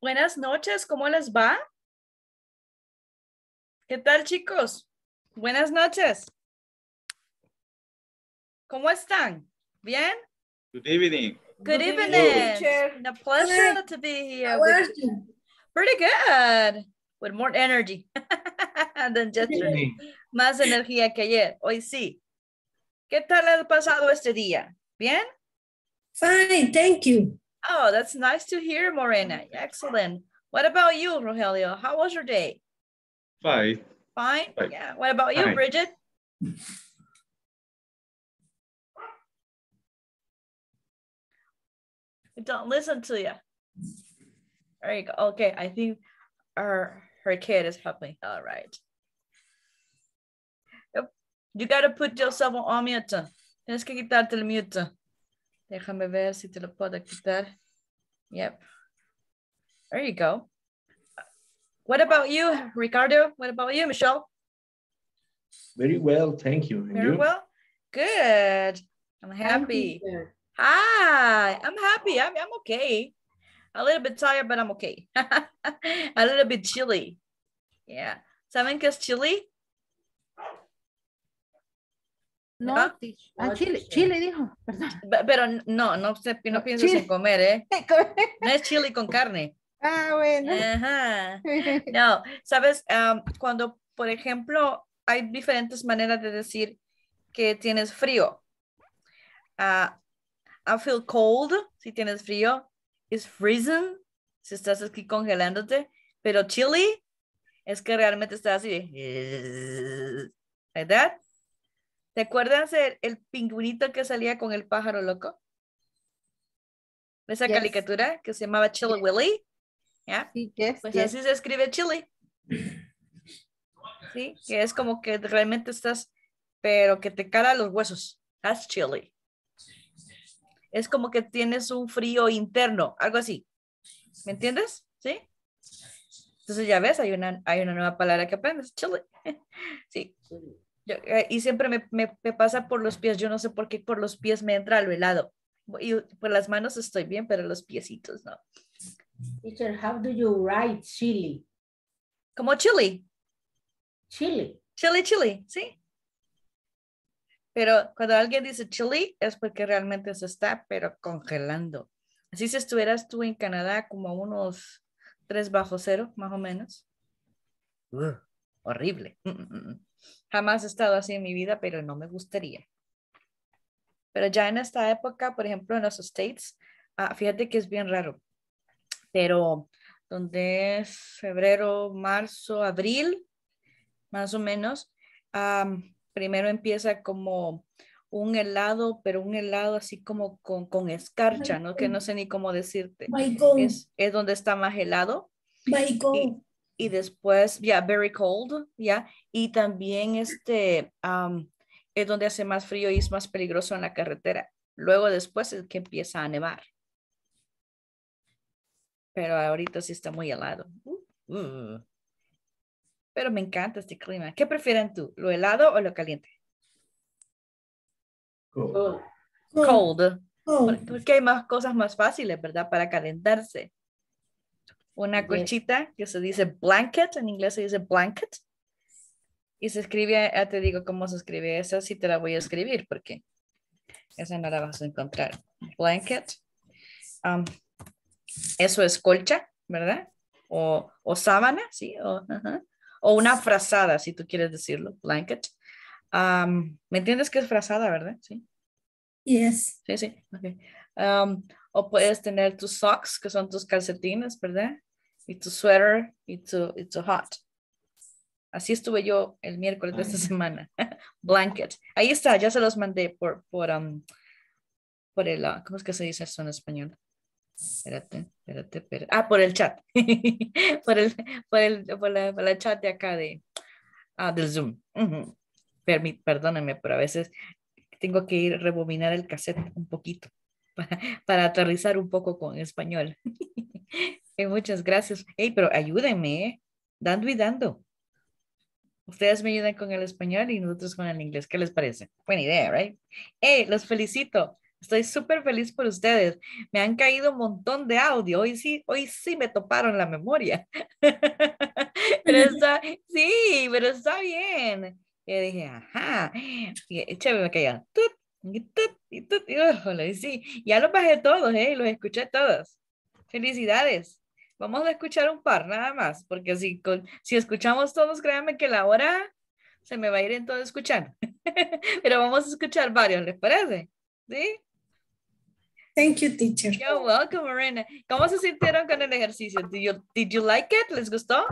Buenas noches, ¿cómo les va? ¿Qué tal, chicos? Buenas noches. ¿Cómo están? ¿Bien? Good evening. Good Good evening. evening, teacher. A pleasure Hi. to be here. How are you? Pretty good. With more energy than yesterday. Más energía que ayer. Hoy sí. ¿Qué tal ha pasado este día? ¿Bien? Fine, thank you. Oh, that's nice to hear, Morena. Excellent. What about you, Rogelio? How was your day? Fine. Fine? Fine. Yeah. What about you, Fine. Bridget? We don't listen to you. There you go. Okay, I think her kid is helping. All right. Yep. You gotta put yourself on mute. Tienes que quitarte el mute. Déjame ver si te lo puedo quitar. Yep. There you go. What about you, Ricardo? What about you, Michelle? Very well, thank you. And Very you? well. Good. I'm happy. Hi, I'm happy. I'm okay. A little bit tired, but I'm okay. A little bit chilly. Yeah. ¿Saben qué es chilly? No, ¿No? Chile, Chile dijo, perdón. Pero no pienses en comer, ¿eh? No es chili con carne. Bueno. Ajá. No, sabes, cuando, por ejemplo, hay diferentes maneras de decir que tienes frío. I feel cold, si tienes frío. It's freezing, si estás aquí congelándote. Pero chilly es que realmente estás así. ¿Verdad? ¿Te acuerdas el pingüinito que salía con el pájaro loco? Esa caricatura que se llamaba Chilly Willy. ¿Ya? Sí, Pues así se escribe chili. Sí, que es como que realmente estás, pero que te cala los huesos. That's chilly. Es como que tienes un frío interno, algo así. ¿Me entiendes? ¿Sí? Entonces ya ves, hay una nueva palabra que aprendes, chili. Sí. Y siempre me pasa por los pies. Yo no sé por qué por los pies me entra lo helado. Y por las manos estoy bien, pero los piecitos no. Teacher, how do you write chili? Como chili. Chili. Chili, sí. Pero cuando alguien dice chili es porque realmente se está, pero congelando. Así si estuvieras tú en Canadá como a unos 3 bajo cero, más o menos. Horrible. Jamás he estado así en mi vida, pero no me gustaría. Pero ya en esta época, por ejemplo, en los States, fíjate que es bien raro. Pero donde es febrero, marzo, abril, más o menos, primero empieza como un helado, pero un helado así como con escarcha, ¿no? Que no sé ni cómo decirte. Es donde está más helado. Y después, very cold, y también es donde hace más frío y es más peligroso en la carretera. Luego después es que empieza a nevar. Pero ahorita sí está muy helado. Pero me encanta este clima. ¿Qué prefieren tú? ¿Lo helado o lo caliente? Cold. Porque hay más cosas más fáciles, ¿verdad? Para calentarse. Una colchita que se dice blanket, en inglés se dice blanket. Y se escribe, ya te digo cómo se escribe. Esa sí te la voy a escribir porque esa no la vas a encontrar. Blanket. Eso es colcha, ¿verdad? O sábana, ¿sí? O una frazada, si tú quieres decirlo, blanket. ¿Me entiendes qué es frazada, verdad? Sí. Yes. Sí. Okay. O puedes tener tus socks, que son tus calcetines, ¿verdad? Y tu sweater y tu hot. Así estuve yo el miércoles de esta semana. Blanket. Ahí está, ya se los mandé por el, ¿cómo es que se dice eso en español? Espérate. Por el chat. por la chat de acá del Zoom. Perdónenme, pero a veces tengo que ir a rebobinar el cassette un poquito para aterrizar un poco con español. Muchas gracias. Hey, pero ayúdenme, dando y dando. Ustedes me ayudan con el español y nosotros con el inglés. ¿Qué les parece? Buena idea, right? Hey, los felicito. Estoy súper feliz por ustedes. Me han caído un montón de audio. Hoy sí me toparon la memoria. Pero pero está bien. Y dije, ajá. Y chévere, me caía. Tut, y tut, y tut, y órale, y sí. Ya los bajé todos, los escuché todos. Felicidades. Vamos a escuchar un par nada más, porque si escuchamos todos, créanme que la hora se me va a ir en todo escuchando. Pero vamos a escuchar varios, ¿les parece? ¿Sí? Thank you, teacher. You're welcome, Marina. ¿Cómo se sintieron con el ejercicio? Did you like it? ¿Les gustó?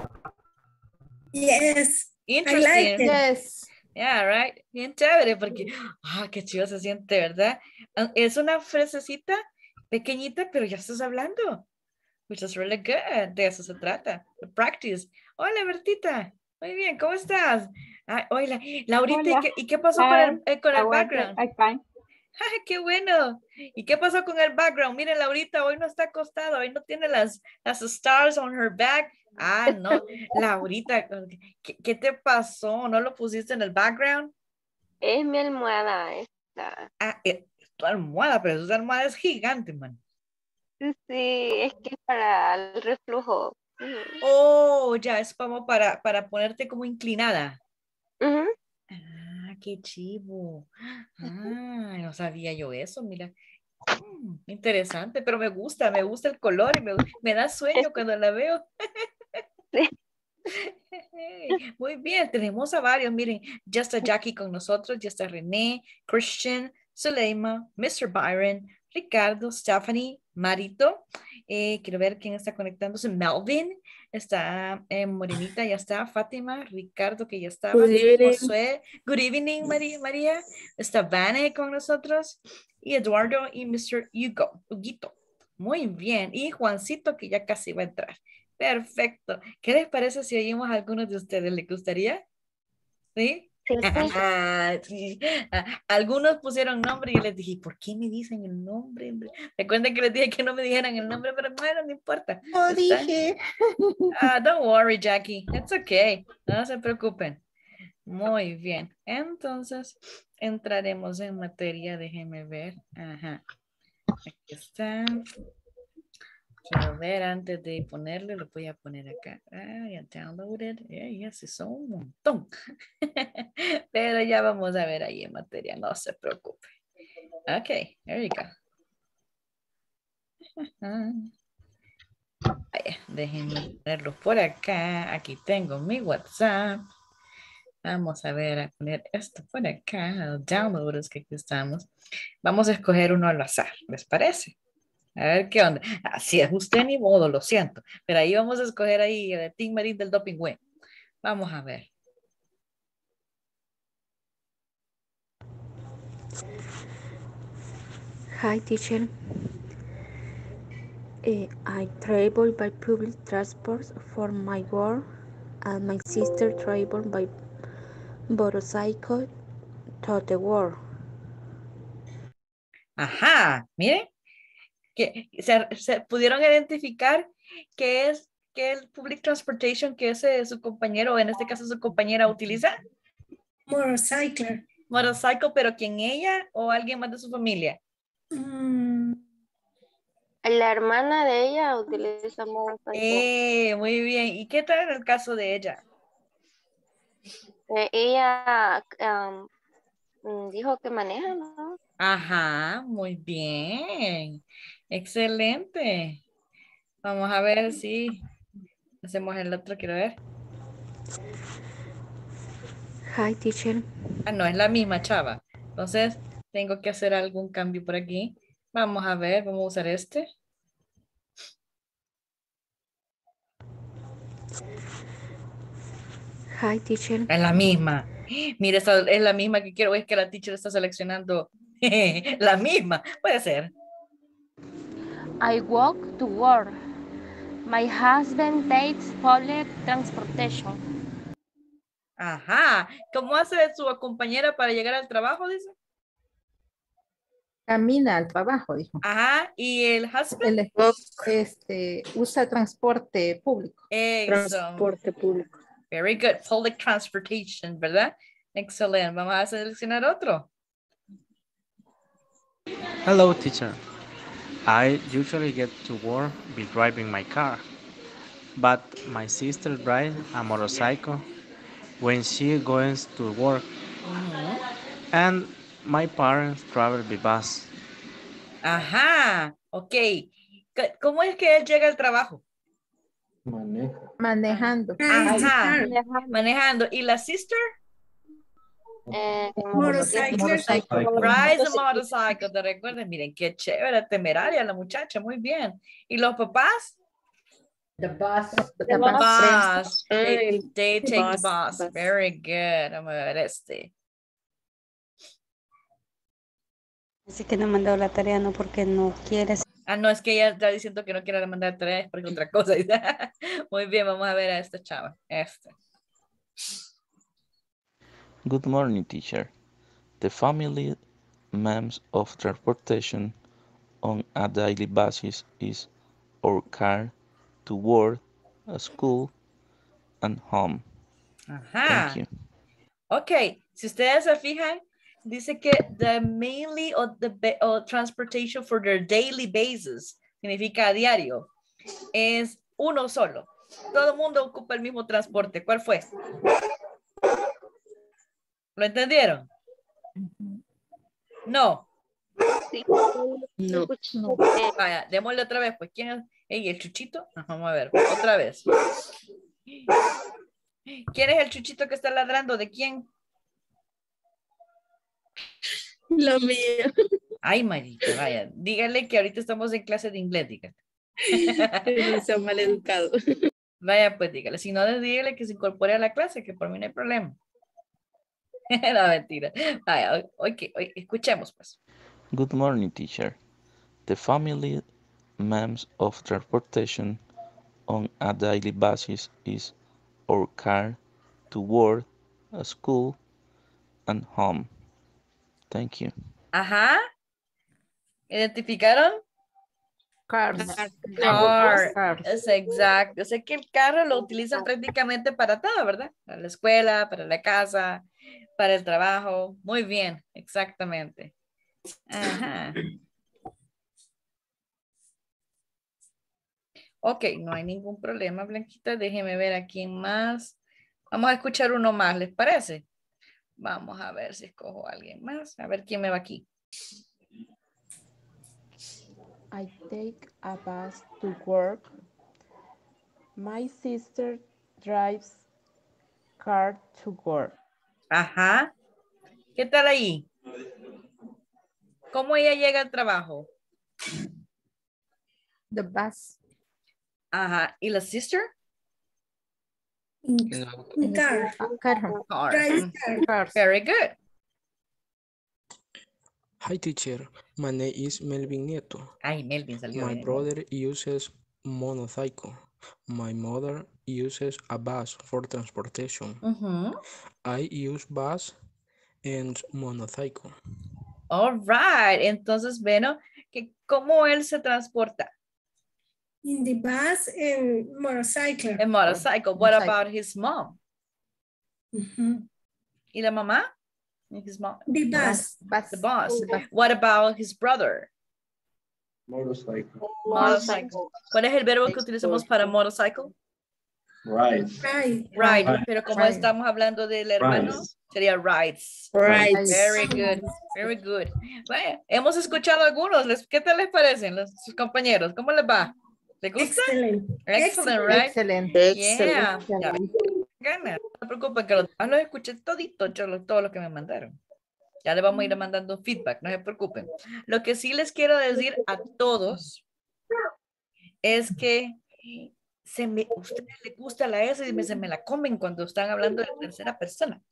Yes, I like Interesting. it. Yes. Yeah, right. Bien chévere, porque, qué chido se siente, ¿verdad? Es una frasecita pequeñita, pero ya estás hablando. Which is really good. De eso se trata. The practice. Hola, Bertita. Muy bien, ¿cómo estás? Hola, Laurita, Hola. ¿y qué pasó con el background? I'm fine. ¡Ay, qué bueno! ¿Y qué pasó con el background? Miren, Laurita, hoy no está acostada, hoy no tiene las stars on her back. No, Laurita, ¿qué te pasó? ¿No lo pusiste en el background? Es mi almohada esta. Tu almohada, pero esa almohada es gigante, man. Sí, es que es para el reflujo. Oh, ya, es como para ponerte como inclinada. Ujú. Qué chivo. No sabía yo eso, mira. Interesante, pero me gusta el color y me da sueño cuando la veo. Sí. Muy bien, tenemos a varios, miren, ya está Jackie con nosotros, ya está René, Christian, Zuleima, Mr. Byron, Ricardo, Stephanie, Marito, quiero ver quién está conectándose, Melvin, está Morenita, ya está, Fátima, Ricardo que ya estaba, Good evening. Josué, good evening María, está Vane con nosotros, y Eduardo y Mr. Huguito, muy bien, y Juancito que ya casi va a entrar. Perfecto. ¿Qué les parece si oímos a algunos de ustedes? ¿Les gustaría? ¿Sí? Sí, sí. Sí. Algunos pusieron nombre y yo les dije, ¿por qué me dicen el nombre? Recuerden que les dije que no me dijeran el nombre, pero bueno, no importa. No ¿Está? dije. Don't worry, Jackie. It's okay. No se preocupen. Muy bien. Entonces, entraremos en materia. Déjenme ver. Ajá. Aquí está. Quiero ver antes de ponerle, lo voy a poner acá. Ya downloaded. Ya se son un montón. Pero ya vamos a ver ahí en materia, no se preocupe. Ok, there you go. Déjenme ponerlo por acá. Aquí tengo mi WhatsApp. Vamos a ver, a poner esto por acá. Downloads que aquí estamos. Vamos a escoger uno al azar, ¿les parece? A ver qué onda. Así es, usted ni modo, lo siento. Pero ahí vamos a escoger ahí el Team Marín del Doping Web. Vamos a ver. Hi, teacher. I travel by public transport for my work, and my sister travel by motorcycle to the work. Ajá, miren. Que se pudieron identificar qué es que el public transportation que su compañero, o en este caso su compañera, utiliza. Motorcycle. Motorcycle, pero ¿quién, ella o alguien más de su familia? La hermana de ella utiliza motorcycle. Muy bien. ¿Y qué tal en el caso de ella? Ella dijo que maneja, ¿no? Ajá, muy bien. Excelente. Vamos a ver si hacemos el otro, quiero ver. Hi, teacher. No, es la misma chava. Entonces, tengo que hacer algún cambio por aquí. Vamos a ver, vamos a usar este. Hi, teacher. Es la misma. Mira, esta es la misma que quiero. Es que la teacher está seleccionando la misma. Puede ser. I walk to work. My husband takes public transportation. Ajá. ¿Cómo hace su compañera para llegar al trabajo, dice? Camina al trabajo, dijo. Ajá. ¿Y el husband? El usa transporte público. Transporte público. Very good. Public transportation, ¿verdad? Excelente. Vamos a seleccionar otro. Hello, teacher. I usually get to work by driving my car, but my sister drives a motorcycle when she goes to work, Ujú. and my parents travel by bus. Ajá, ok. ¿Cómo es que él llega al trabajo? Maneja. Manejando. Ajá, Manejando. manejando. ¿Y la sister? Motorcycle. Motorcycle. Rides a motorcycle, ¿te recuerdas? Miren, qué chévere, temeraria la muchacha, muy bien. ¿Y los papás? The bus. The bus. Bus. They take the bus. Very good. Vamos a ver este. Así que no me han dado la tarea no porque no quieres. Ah, no, es que ella está diciendo que no quiere mandar tareas porque otra cosa. Muy bien, vamos a ver a esta chava. Este. Good morning, teacher. The family means of transportation on a daily basis is our car to work, school, and home. Ajá. Thank you. Ok, si ustedes se fijan, dice que the mainly or transportation for their daily basis, significa a diario, es uno solo. Todo el mundo ocupa el mismo transporte. ¿Cuál fue? ¿Lo entendieron? No. No. Vaya, démosle otra vez, pues. ¿Quién es? Ey, ¿el Chuchito? Vamos a ver, otra vez. ¿Quién es el Chuchito que está ladrando? ¿De quién? Lo mío. Ay, Marita, vaya. Dígale que ahorita estamos en clase de inglés, dígale. No sea mal educado. Vaya, pues dígale. Si no, dígale que se incorpore a la clase, que por mí no hay problema. No, mentira. Vaya, ok, escuchemos, pues. Good morning, teacher. The family means of transportation on a daily basis is our car to work, school, and home. Thank you. Ajá. ¿Identificaron? Cars. Car. Es exacto. O sea que el carro lo utilizan prácticamente para todo, ¿verdad? Para la escuela, para la casa, para el trabajo. Muy bien, exactamente. Ajá. Ok, no hay ningún problema, Blanquita. Déjeme ver a quién más. Vamos a escuchar uno más, ¿les parece? Vamos a ver si escojo a alguien más. A ver quién me va aquí. I take a bus to work. My sister drives car to work. Ajá. ¿Qué tal ahí? ¿Cómo ella llega al trabajo? The bus. Ajá. ¿Y la sister? Car. Car. Drive car. Very good. Hi, teacher. My name is Melvin Nieto. Ay, Melvin salió My bien. brother uses motorcycle. My mother uses a bus for transportation. I use bus and motorcycle. All right. Entonces, bueno, ¿cómo él se transporta? In the bus and motorcycle. En motorcycle. What about his mom? ¿Y la mamá? His mom. The bus. The bus. What about his brother? Motorcycle. Motorcycle. ¿Cuál es el verbo que utilizamos para motorcycle? Ride. Ride. Pero como estamos hablando del hermano, sería rides. Rides. Very good. Very good. Bueno, hemos escuchado algunos. ¿Qué tal les parecen sus compañeros? ¿Cómo les va? ¿Les gusta? Excellent, right? Excelente. Yeah. Gana. No se preocupen que los escuché todito, todo lo que me mandaron. Ya le vamos a ir mandando feedback, no se preocupen. Lo que sí les quiero decir a todos es que a ustedes les gusta la S y se me la comen cuando están hablando de tercera persona.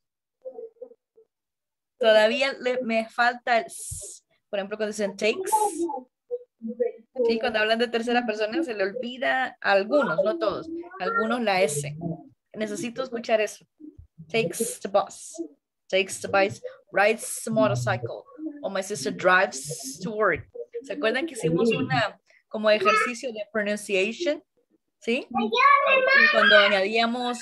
Todavía me falta el S. Por ejemplo, cuando dicen takes. Sí, cuando hablan de tercera persona se le olvida a algunos, no todos, algunos la S. Necesito escuchar eso. Takes the bus. Takes the bike. Rides the motorcycle. O my sister drives to work. ¿Se acuerdan que hicimos como ejercicio de pronunciation? ¿Sí? Cuando añadíamos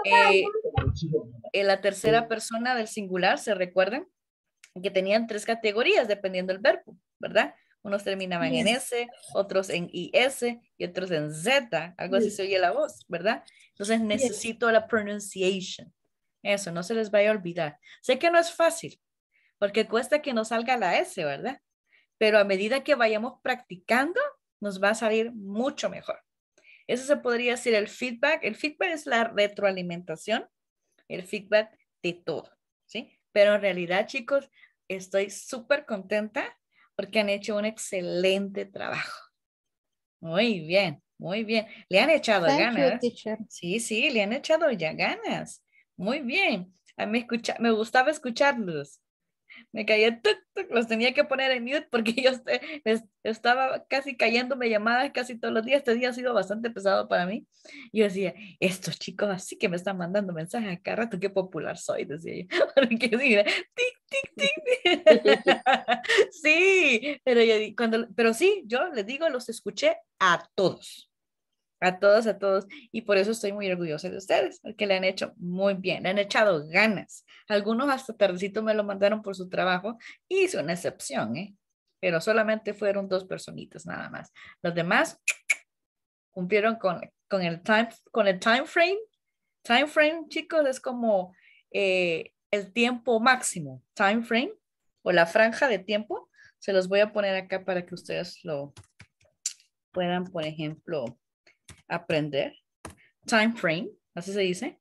la tercera persona del singular, ¿se recuerdan? Que tenían 3 categorías dependiendo del verbo. ¿verdad? Unos terminaban en S, otros en IS y otros en Z. Algo así se oye la voz, ¿verdad? Entonces necesito la pronunciation. Eso, no se les vaya a olvidar. Sé que no es fácil, porque cuesta que nos salga la S, ¿verdad? Pero a medida que vayamos practicando, nos va a salir mucho mejor. Eso se podría decir el feedback. El feedback es la retroalimentación, el feedback de todo, ¿sí? Pero en realidad, chicos, estoy súper contenta porque han hecho un excelente trabajo. Muy bien, muy bien. Le han echado Thank you, ganas. teacher. Sí, sí, le han echado ya ganas. Muy bien. A mí me gustaba escucharlos. Me caía, los tenía que poner en mute porque yo estaba casi cayéndome llamadas casi todos los días. Este día ha sido bastante pesado para mí. Yo decía, estos chicos así que me están mandando mensajes a cada rato, qué popular soy, decía yo. Porque sí, tic, tic, tic. Sí, pero sí, yo les digo, los escuché a todos. A todos, a todos. Y por eso estoy muy orgullosa de ustedes, porque le han hecho muy bien, le han echado ganas. Algunos hasta tardecito me lo mandaron por su trabajo y hice una excepción, ¿eh? Pero solamente fueron 2 personitas nada más. Los demás cumplieron con el time frame. Time frame, chicos, es como el tiempo máximo. Time frame o la franja de tiempo. Se los voy a poner acá para que ustedes lo puedan, por ejemplo, aprender. Time frame, así se dice.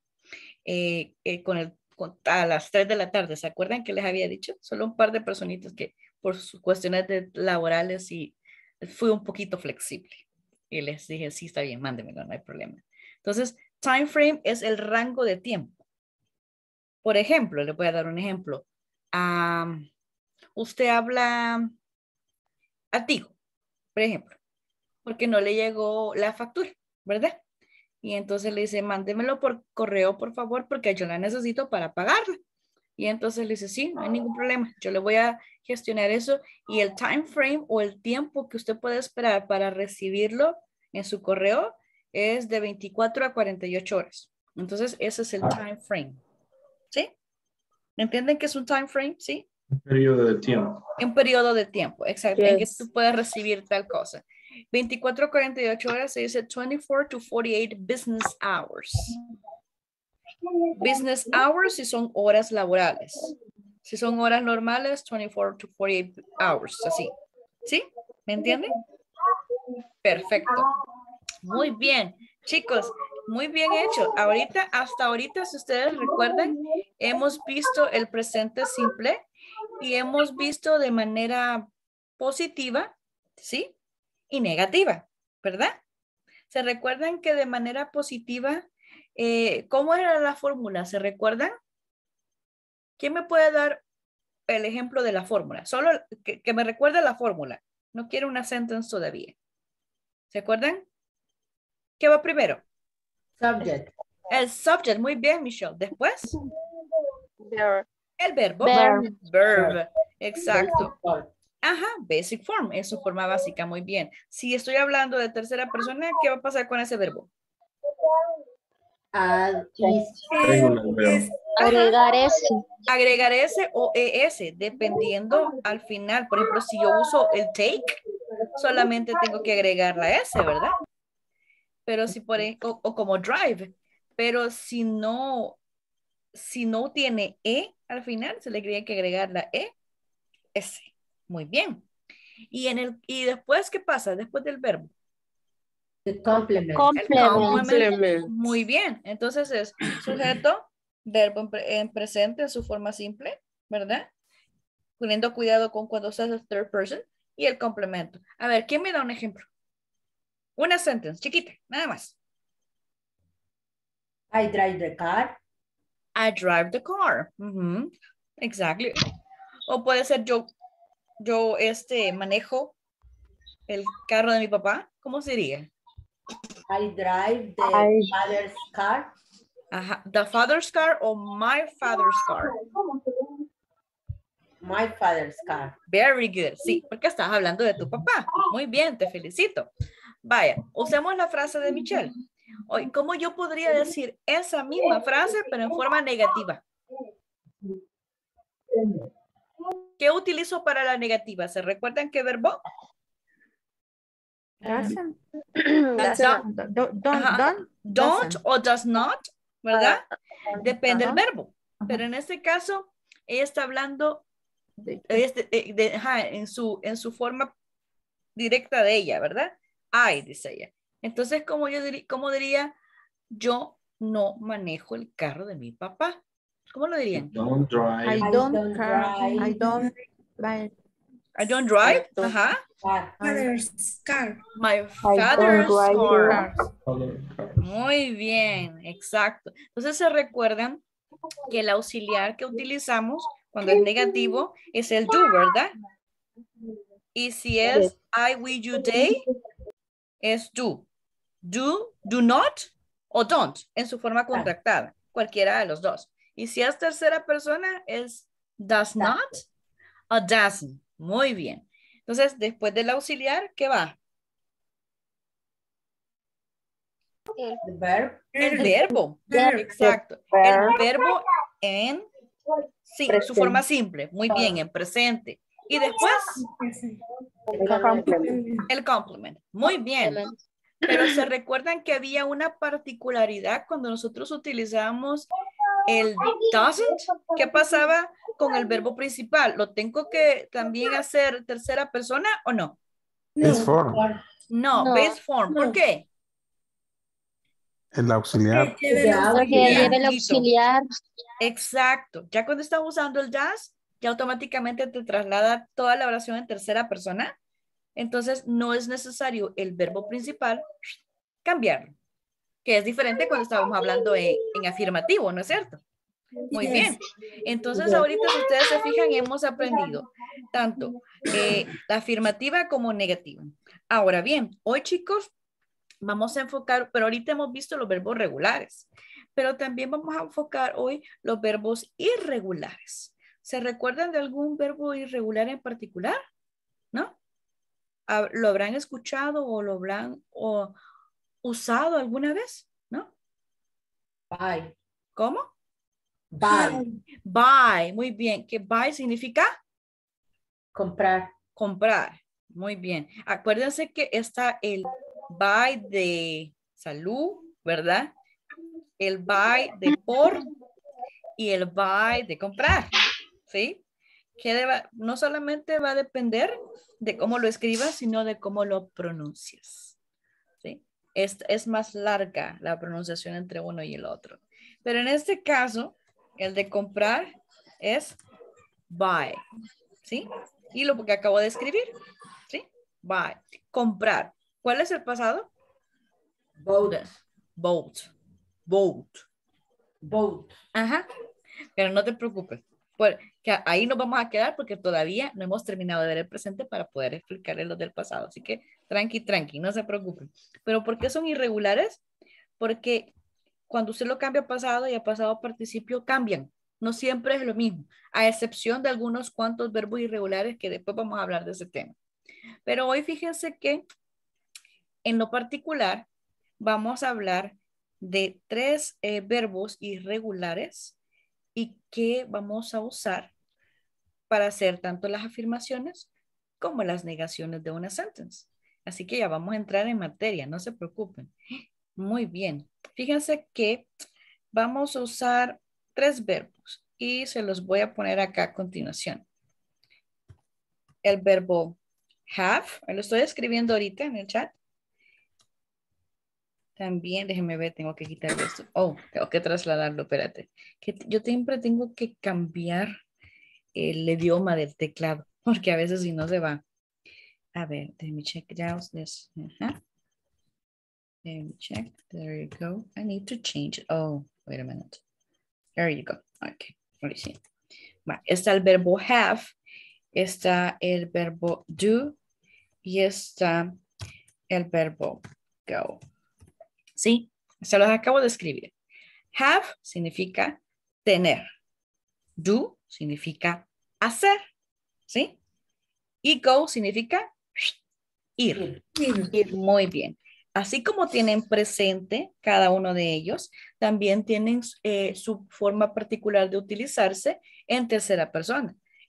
A las 3 de la tarde, ¿se acuerdan que les había dicho? Solo un par de personitas que por sus cuestiones laborales y fui un poquito flexible. Y les dije, sí, está bien, mándemelo, no hay problema. Entonces, time frame es el rango de tiempo. Por ejemplo, le voy a dar un ejemplo. Usted habla a Tigo, por ejemplo, porque no le llegó la factura, ¿verdad? Y entonces le dice, mándemelo por correo, por favor, porque yo la necesito para pagarla. Y entonces le dice, sí, no hay ningún problema. Yo le voy a gestionar eso. Y el time frame o el tiempo que usted puede esperar para recibirlo en su correo es de 24 a 48 horas. Entonces, ese es el time frame. ¿Sí? ¿Me entienden que es un time frame? ¿Sí? Un periodo de tiempo. Un periodo de tiempo, exacto. En que tú puedes recibir tal cosa. 24 a 48 horas se dice 24 to 48 business hours. Business hours si son horas laborales. Si son horas normales, 24 to 48 hours, así. ¿Sí? ¿Me entienden? Perfecto. Muy bien. Chicos, muy bien hecho. Hasta ahorita, si ustedes recuerdan, hemos visto el presente simple y hemos visto de manera positiva, ¿sí? Y negativa, ¿verdad? ¿Se recuerdan que de manera positiva, cómo era la fórmula? ¿Se recuerdan? ¿Quién me puede dar el ejemplo de la fórmula? Solo que me recuerde la fórmula. No quiero una sentence todavía. ¿Se acuerdan? ¿Qué va primero? Subject. El subject. Muy bien, Michelle. Después. Verb. El verbo. Verb. Verb. Exacto. Ajá, basic form. Es su forma básica. Muy bien. Si estoy hablando de tercera persona, ¿qué va a pasar con ese verbo? Agregar ese. Agregar ese o ES, dependiendo al final. Por ejemplo, si yo uso el take, solamente tengo que agregar la S, ¿verdad? Pero si o como drive. Pero si no tiene E al final, se le tiene que agregar la S. Muy bien. Y después, ¿qué pasa? Después del verbo. The complement. Complement. Muy bien. Entonces es sujeto, verbo en presente en su forma simple, ¿verdad? Teniendo cuidado con cuando se hace third person y el complemento. A ver, ¿quién me da un ejemplo? Una sentence, chiquita, nada más. I drive the car. I drive the car. Exactly. O puede ser yo manejo el carro de mi papá. ¿Cómo sería? I drive the father's car. Ajá. The father's car o my father's car. My father's car. Very good. Sí, porque estás hablando de tu papá. Muy bien, te felicito. Vaya, usemos la frase de Michelle. Hoy, ¿cómo yo podría decir esa misma frase, pero en forma negativa? ¿Qué utilizo para la negativa? ¿Se recuerdan qué verbo? Doesn't. Ajá. Don't o does not, ¿verdad? Depende del verbo. Pero en este caso, ella está hablando en su forma directa de ella, ¿verdad? I, dice ella. Entonces, ¿cómo diría? Yo no manejo el carro de mi papá. ¿Cómo lo dirían? Don't drive. I don't drive. I don't drive. Ajá. Father's car. My father's car. Car. Muy bien, exacto. Entonces se recuerdan que el auxiliar que utilizamos cuando es negativo es el do, ¿verdad? Y si es I, we, you, they, es do. Do, do not o don't en su forma contractada. Cualquiera de los dos. Y si es tercera persona es does not o doesn't. Muy bien. Entonces, después del auxiliar, ¿qué va? El verbo. El verbo. Exacto. El verbo en sí, su forma simple. Muy bien, en presente. Y después, el complement. Muy bien. Pero se recuerdan que había una particularidad cuando nosotros utilizábamos el doesn't. ¿Qué pasaba con el verbo principal? ¿Lo tengo que también hacer tercera persona o no? Base form. No, base form. ¿Por qué? El auxiliar. Porque lleva el auxiliar. Exacto. Ya cuando estamos usando el does, ya automáticamente te traslada toda la oración en tercera persona. Entonces, no es necesario el verbo principal cambiarlo. Que es diferente cuando estábamos hablando en afirmativo, ¿no es cierto? Muy bien. Entonces, ahorita, si ustedes se fijan, hemos aprendido tanto la afirmativa como negativa. Ahora bien, hoy, chicos, vamos a enfocar, pero ahorita hemos visto los verbos regulares, pero también vamos a enfocar hoy los verbos irregulares. ¿Se recuerdan de algún verbo irregular en particular? ¿No? ¿Lo habrán escuchado o lo habrán usado alguna vez? ¿No? Buy. ¿Cómo? Buy. Buy, muy bien. ¿Qué buy significa? Comprar. Comprar, muy bien. Acuérdense que está el buy de salud, ¿verdad? El buy de por y el buy de comprar, ¿sí? Que no solamente va a depender de cómo lo escribas, sino de cómo lo pronuncias, ¿sí? Es más larga la pronunciación entre uno y el otro. Pero en este caso, el de comprar es buy, ¿sí? Y lo que acabo de escribir, ¿sí? Buy. Comprar. ¿Cuál es el pasado? Bought. Bought. Bought. Bought. Ajá. Pero no te preocupes. Porque ahí nos vamos a quedar porque todavía no hemos terminado de ver el presente para poder explicarles los del pasado. Así que tranqui, no se preocupen. ¿Pero por qué son irregulares? Porque cuando usted lo cambia a pasado y a pasado participio cambian. No siempre es lo mismo, a excepción de algunos cuantos verbos irregulares que después vamos a hablar de ese tema. Pero hoy fíjense que en lo particular vamos a hablar de 3 verbos irregulares y que vamos a usar para hacer tanto las afirmaciones como las negaciones de una sentence. Así que ya vamos a entrar en materia, no se preocupen. Muy bien. Fíjense que vamos a usar 3 verbos y se los voy a poner acá a continuación. El verbo have, lo estoy escribiendo ahorita en el chat. También, déjenme ver, tengo que quitar esto. Oh, tengo que trasladarlo, espérate. Que yo siempre tengo que cambiar el idioma del teclado, porque a veces si no se va. A ver, let me check it out. This. Let me check. There you go. I need to change it. Oh, wait a minute. There you go. Okay, ahora sí. Está el verbo have, está el verbo do y está el verbo go. ¿Sí? Se los acabo de escribir. Have significa tener. Do significa hacer. ¿Sí? Y go significa ir. Muy bien. Así como tienen presente cada uno de ellos, también tienen su forma particular de utilizarse en tercera persona.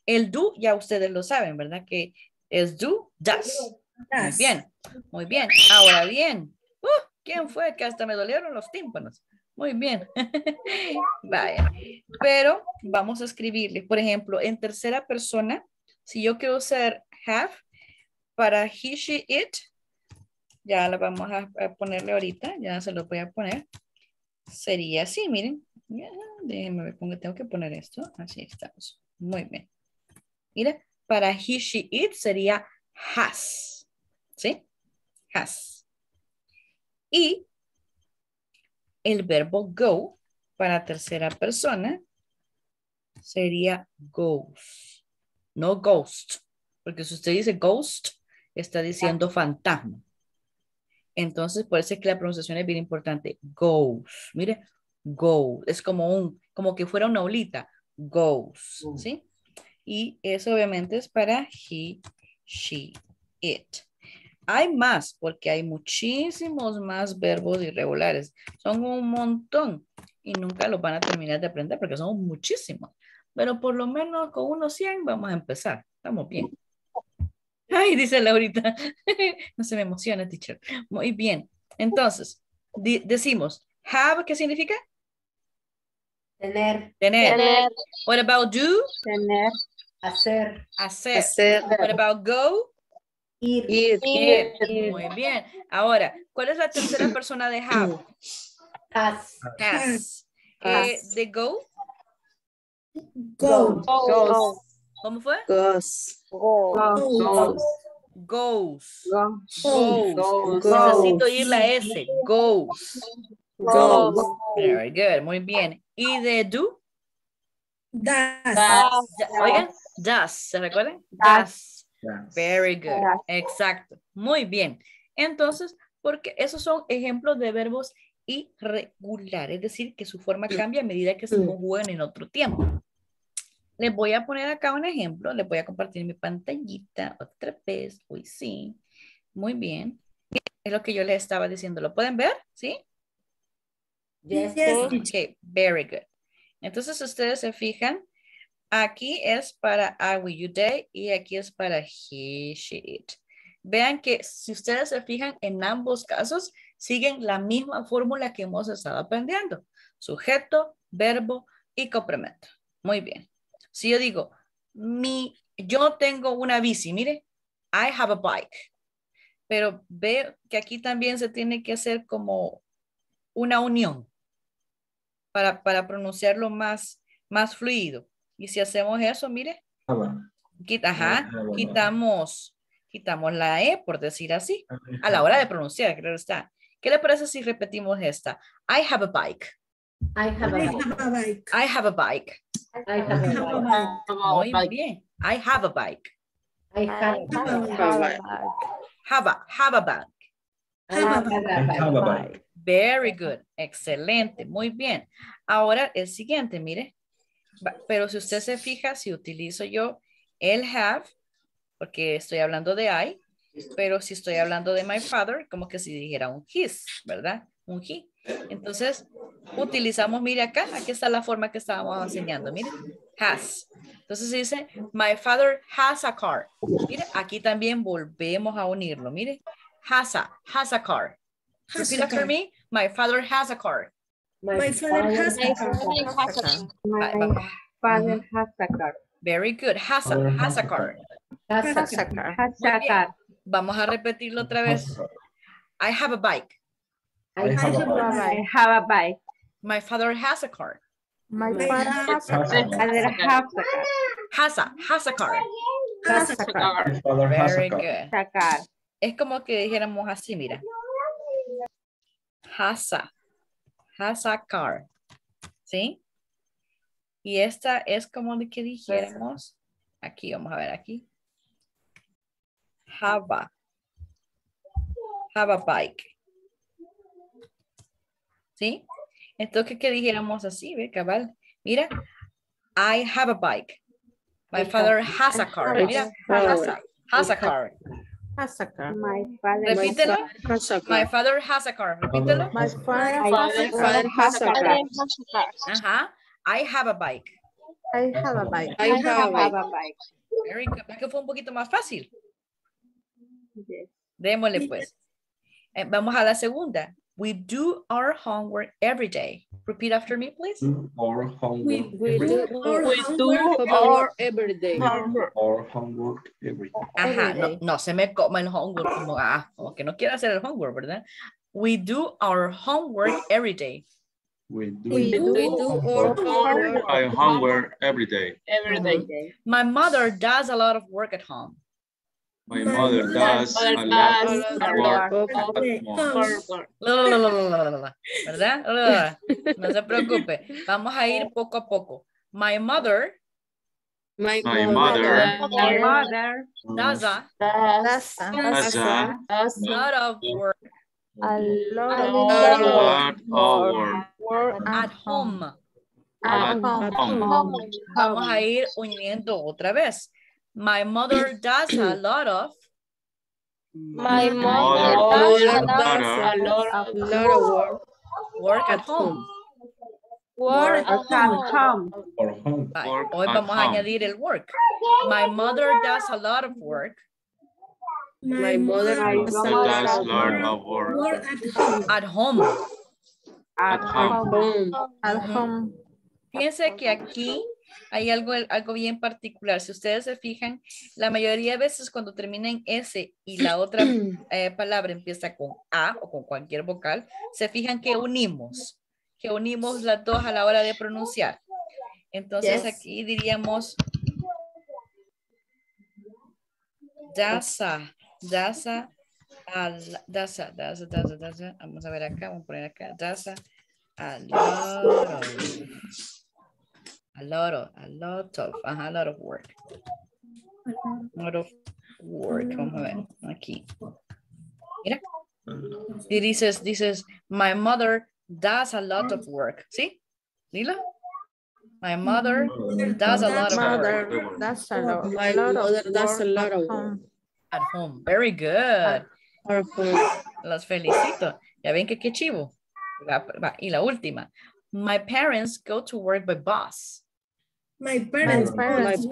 El do ya ustedes lo saben, ¿verdad? Que es do, does. Muy bien, muy bien. Ahora bien, ¿quién fue que hasta me dolieron los tímpanos? Muy bien. Vaya. Pero vamos a escribirle, por ejemplo, en tercera persona, si yo quiero usar have para he, she, it, ya la vamos a ponerle ahorita, ya se lo voy a poner. Sería así, miren. Déjenme ver cómo tengo que poner esto. Así estamos. Muy bien. Mira, para he, she, it sería has. ¿Sí? Has. Y el verbo go para tercera persona sería goes. No ghost. Porque si usted dice ghost, está diciendo fantasma. Entonces, por eso es que la pronunciación es bien importante. Goes. Mire, go. Es como que fuera una olita. Goes. ¿Sí? Y eso obviamente es para he, she, it. Hay más, porque hay muchísimos más verbos irregulares. Son un montón y nunca los van a terminar de aprender porque son muchísimos. Pero por lo menos con unos 100 vamos a empezar. Estamos bien. Ay, dice Laurita. No se me emociona, teacher. Muy bien. Entonces, decimos, have, ¿qué significa? Tener. Tener. What about do? Tener. Hacer. Hacer. What about go? Ir. Ir. Muy bien. Ahora, ¿cuál es la tercera persona de have? Has. ¿De go? Go. ¿Cómo fue? Goes. Goes. Necesito oír la S. Goes. Very good. Muy bien. ¿Y de do? Does. Oigan, does. ¿Se recuerdan? Does. Very good. Exacto. Muy bien. Entonces, porque esos son ejemplos de verbos irregulares, es decir, que su forma cambia a medida que se conjugan en otro tiempo. Les voy a poner acá un ejemplo. Les voy a compartir mi pantallita otra vez. Uy, sí. Muy bien. Es lo que yo les estaba diciendo. ¿Lo pueden ver? ¿Sí? Yes. Ok, very good. Entonces, ustedes se fijan, aquí es para I, we, you, they, y aquí es para he, she, it. Vean que si ustedes se fijan, en ambos casos siguen la misma fórmula que hemos estado aprendiendo. Sujeto, verbo y complemento. Muy bien. Si yo digo, yo tengo una bici, mire, I have a bike. Pero veo que aquí también se tiene que hacer como una unión para pronunciarlo más fluido. Y si hacemos eso, mire, quitamos la E, por decir así, a la hora de pronunciar, creo que está. ¿Qué le parece si repetimos esta? I have a bike. I have a bike. I have a bike. I have a bike. Muy bien. I have a bike. I have a bike. Have a bike. I have a bike. Very good. Excelente. Muy bien. Ahora el siguiente, mire. Pero si usted se fija, si utilizo yo el have, porque estoy hablando de I, pero si estoy hablando de my father, como que si dijera un his, ¿verdad? Un he. Entonces, utilizamos, mire acá, aquí está la forma que estábamos enseñando, mire, has. Entonces se dice, my father has a car. Mire, aquí también volvemos a unirlo, mire, has a car. Repeat after me, my father has a car. My father has a car. My father has a car. Very good, has a car. Has a car. Vamos a repetirlo otra vez. I have a bike. I have a bike. My father has a car. My father has a car. Has a car. Very good. Es como que dijéramos así, mira. Has a car. ¿Sí? Y esta es como de que dijéramos. Aquí, vamos a ver aquí. Have a bike. ¿Sí? Entonces, que dijéramos así, ¿ve, cabal? Mira, I have a bike. My father has a car. Mira, has a car. Has a car. Repítelo. My father has a car. Repítelo. My father has a car. Ajá. I have a bike. I have a bike. I have a bike. Very good. ¿Ves que fue un poquito más fácil? Yes. Démosle pues. Vamos a la segunda. We do our homework every day. Repeat after me, please. Our homework We every do day. our every day. Our homework every day. Ajá, no se me coma el homework como que no quiero hacer el homework, ¿verdad? We do our homework every day. We do I homework every day. Every day. My mother does a lot of work at home. My mother does a lot of work at home. ¿Verdad? No se preocupe. Vamos a ir poco a poco. My mother My mother does a does a lot of work A lot of work at home. at home. Vamos a ir uniendo otra vez. My mother does a lot of My mother mother does does A lot of work at home. work at home. Or home. Bye. Work Hoy at vamos a home. añadir el work. My mother does a lot of work My mother Does a lot of work at home. at home. At home. Fíjense que aquí hay algo bien particular. Si ustedes se fijan, la mayoría de veces cuando termina en S y la otra palabra empieza con A o con cualquier vocal, se fijan que unimos las dos a la hora de pronunciar. Entonces aquí diríamos dasa. Vamos a ver acá, vamos a poner acá. Dasa a lot of work. Vamos a ver aquí. Mira. Y dices, my mother does a lot of work. ¿Sí? Dilo. My mother does a lot of work. That's a lot. My mother does a lot of work. At home. Very good. At home. Los felicito. Ya ven que qué chivo. Y la última. My parents go to work by bus. My parents go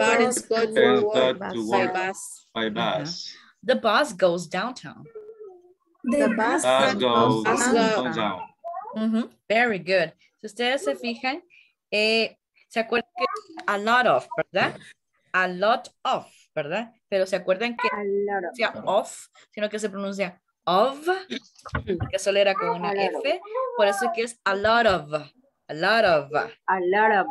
to work by bus. By bus. The bus goes downtown. The bus Goes goes down. Very good. Si ustedes se fijan, se acuerdan que a lot of, ¿verdad? A lot of, ¿verdad? Pero se acuerdan que no se pronuncia of, sino que se pronuncia of, que solo era con una F, por eso es que es a lot of, a lot of. A lot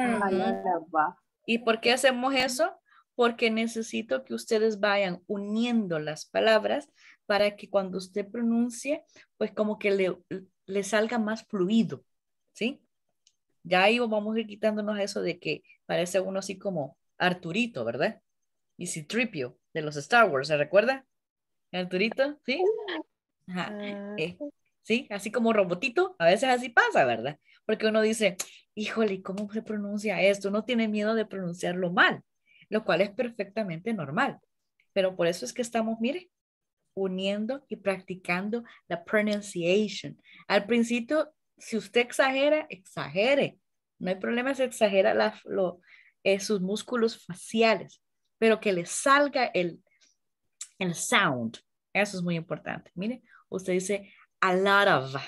of. ¿Y por qué hacemos eso? Porque necesito que ustedes vayan uniendo las palabras para que cuando usted pronuncie, pues como que le salga más fluido, ¿sí? Ya ahí vamos a ir quitándonos eso de que parece uno así como Arturito, ¿verdad? Y Citripio de los Star Wars, ¿se recuerda? Arturito, ¿sí? Ajá. Sí, así como robotito, a veces así pasa, ¿verdad? Porque uno dice, híjole, ¿cómo se pronuncia esto? Uno tiene miedo de pronunciarlo mal, lo cual es perfectamente normal. Pero por eso es que estamos, mire, uniendo y practicando la pronunciation. Al principio, si usted exagera, exagere. No hay problema si exagera sus músculos faciales, pero que le salga el sound. Eso es muy importante. Mire, usted dice a lot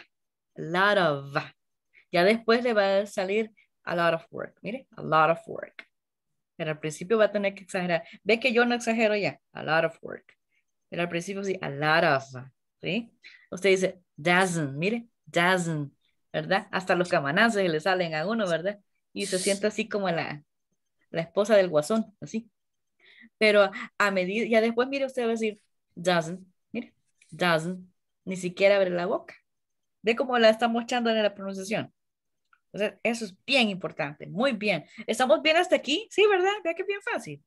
of. Ya después le va a salir a lot of work. Mire, a lot of work. Pero al principio va a tener que exagerar. Ve que yo no exagero ya. A lot of work. Pero al principio sí, a lot of. ¿Sí? Usted dice doesn't. Mire, doesn't. ¿Verdad? Hasta los camanazos le salen a uno, ¿verdad? Y se siente así como la esposa del guasón, así. Pero a medida, ya después, mire, usted va a decir doesn't. Mire, doesn't. Ni siquiera abre la boca. Ve cómo la estamos echando en la pronunciación. Entonces, eso es bien importante. Muy bien. ¿Estamos bien hasta aquí? Sí, ¿verdad? Vea que es bien fácil.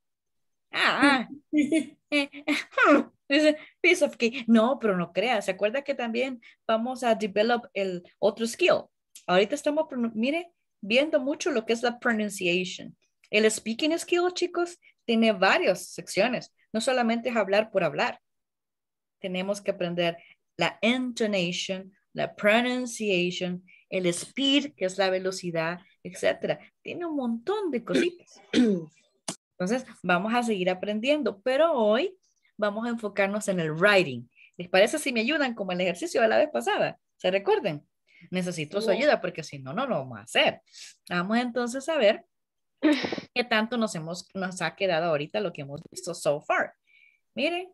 Dice, piece of cake. No, pero no crea. ¿Se acuerda que también vamos a develop el otro skill? Ahorita estamos, mire, viendo mucho lo que es la pronunciation. El speaking skill, chicos, tiene varias secciones. No solamente es hablar por hablar. Tenemos que aprender la intonation, la pronunciation, el speed, que es la velocidad, etcétera. Tiene un montón de cositas. Entonces, vamos a seguir aprendiendo, pero hoy vamos a enfocarnos en el writing. ¿Les parece si me ayudan como el ejercicio de la vez pasada? ¿Se recuerden? Necesito su ayuda porque si no, no lo vamos a hacer. Vamos entonces a ver qué tanto nos ha quedado ahorita lo que hemos visto so far. Miren.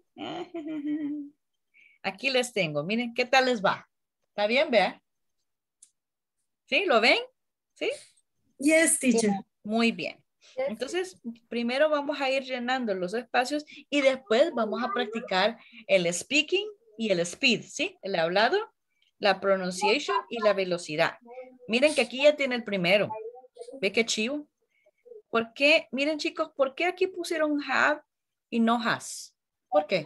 Aquí les tengo. Miren, ¿qué tal les va? ¿Está bien, vea? ¿Sí? ¿Lo ven? ¿Sí? Yes, teacher. Muy bien. Entonces, primero vamos a ir llenando los espacios y después vamos a practicar el speaking y el speed, ¿sí? El hablado, la pronunciation y la velocidad. Miren que aquí ya tiene el primero. ¿Ve qué chivo? ¿Por qué? Miren, chicos, ¿por qué aquí pusieron have y no has? ¿Por qué?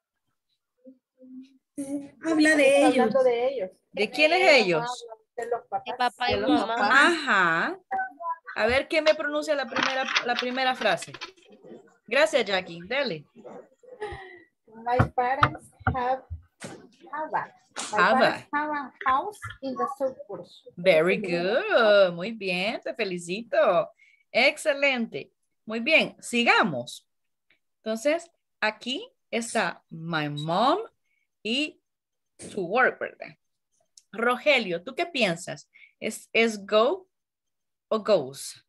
Habla de ellos. ¿De quiénes ellos? De los papás. De papá y De los mamá. papás. Ajá. A ver, ¿quién me pronuncia la primera frase? Gracias, Jackie. Dele. My parents have a house in the suburbs. Very good. Muy bien, te felicito. Excelente. Muy bien, sigamos. Entonces, aquí está my mom y to work, ¿verdad? Rogelio, ¿tú qué piensas? ¿Es go o goes?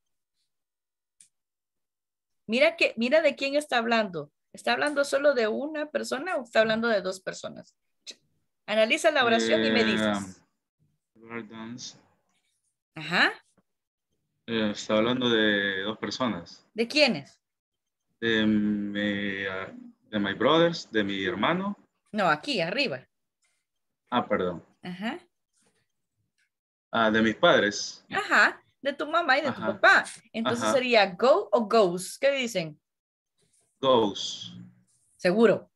Mira de quién está hablando. ¿Está hablando solo de una persona o está hablando de dos personas? Analiza la oración y me dices. Ajá. Está hablando de dos personas. ¿De quiénes? De my brothers, de mi hermano. No, aquí, arriba. Ah, perdón. Ajá. Ah, de mis padres. Ajá, de tu mamá y de tu papá. Entonces sería go o goes. ¿Qué dicen? Goes. Seguro.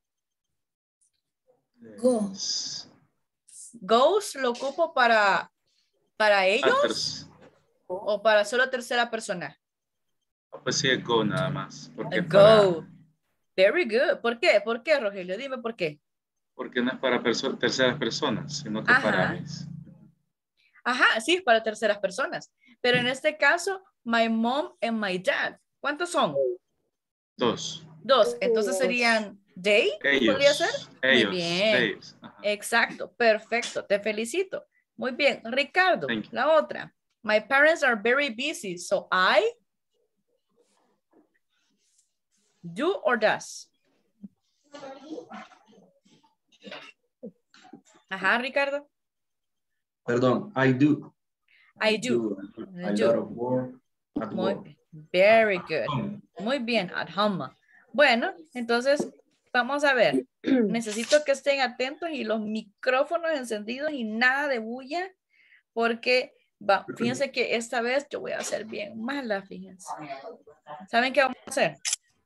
Go. Goes lo ocupo para ellos o para solo tercera persona. Pues sí, go nada más. Porque Go. Very good. ¿Por qué? ¿Por qué, Rogelio? Dime por qué. Porque no es para terceras personas, sino que para mis. Ajá, sí, es para terceras personas. Pero en este caso, my mom and my dad. ¿Cuántos son? Dos. Entonces serían they. Ellos. ¿Podría ser? Ellos. Muy bien. Ellos. Exacto. Perfecto. Te felicito. Muy bien. Ricardo, la otra. My parents are very busy, so I do or does. Ajá, Ricardo. Perdón, I do. I do. A lot of work at work. Very good. Muy bien, at home. Bueno, entonces vamos a ver. Necesito que estén atentos y los micrófonos encendidos y nada de bulla, porque fíjense que esta vez yo voy a hacer bien mala, fíjense. ¿Saben qué vamos a hacer?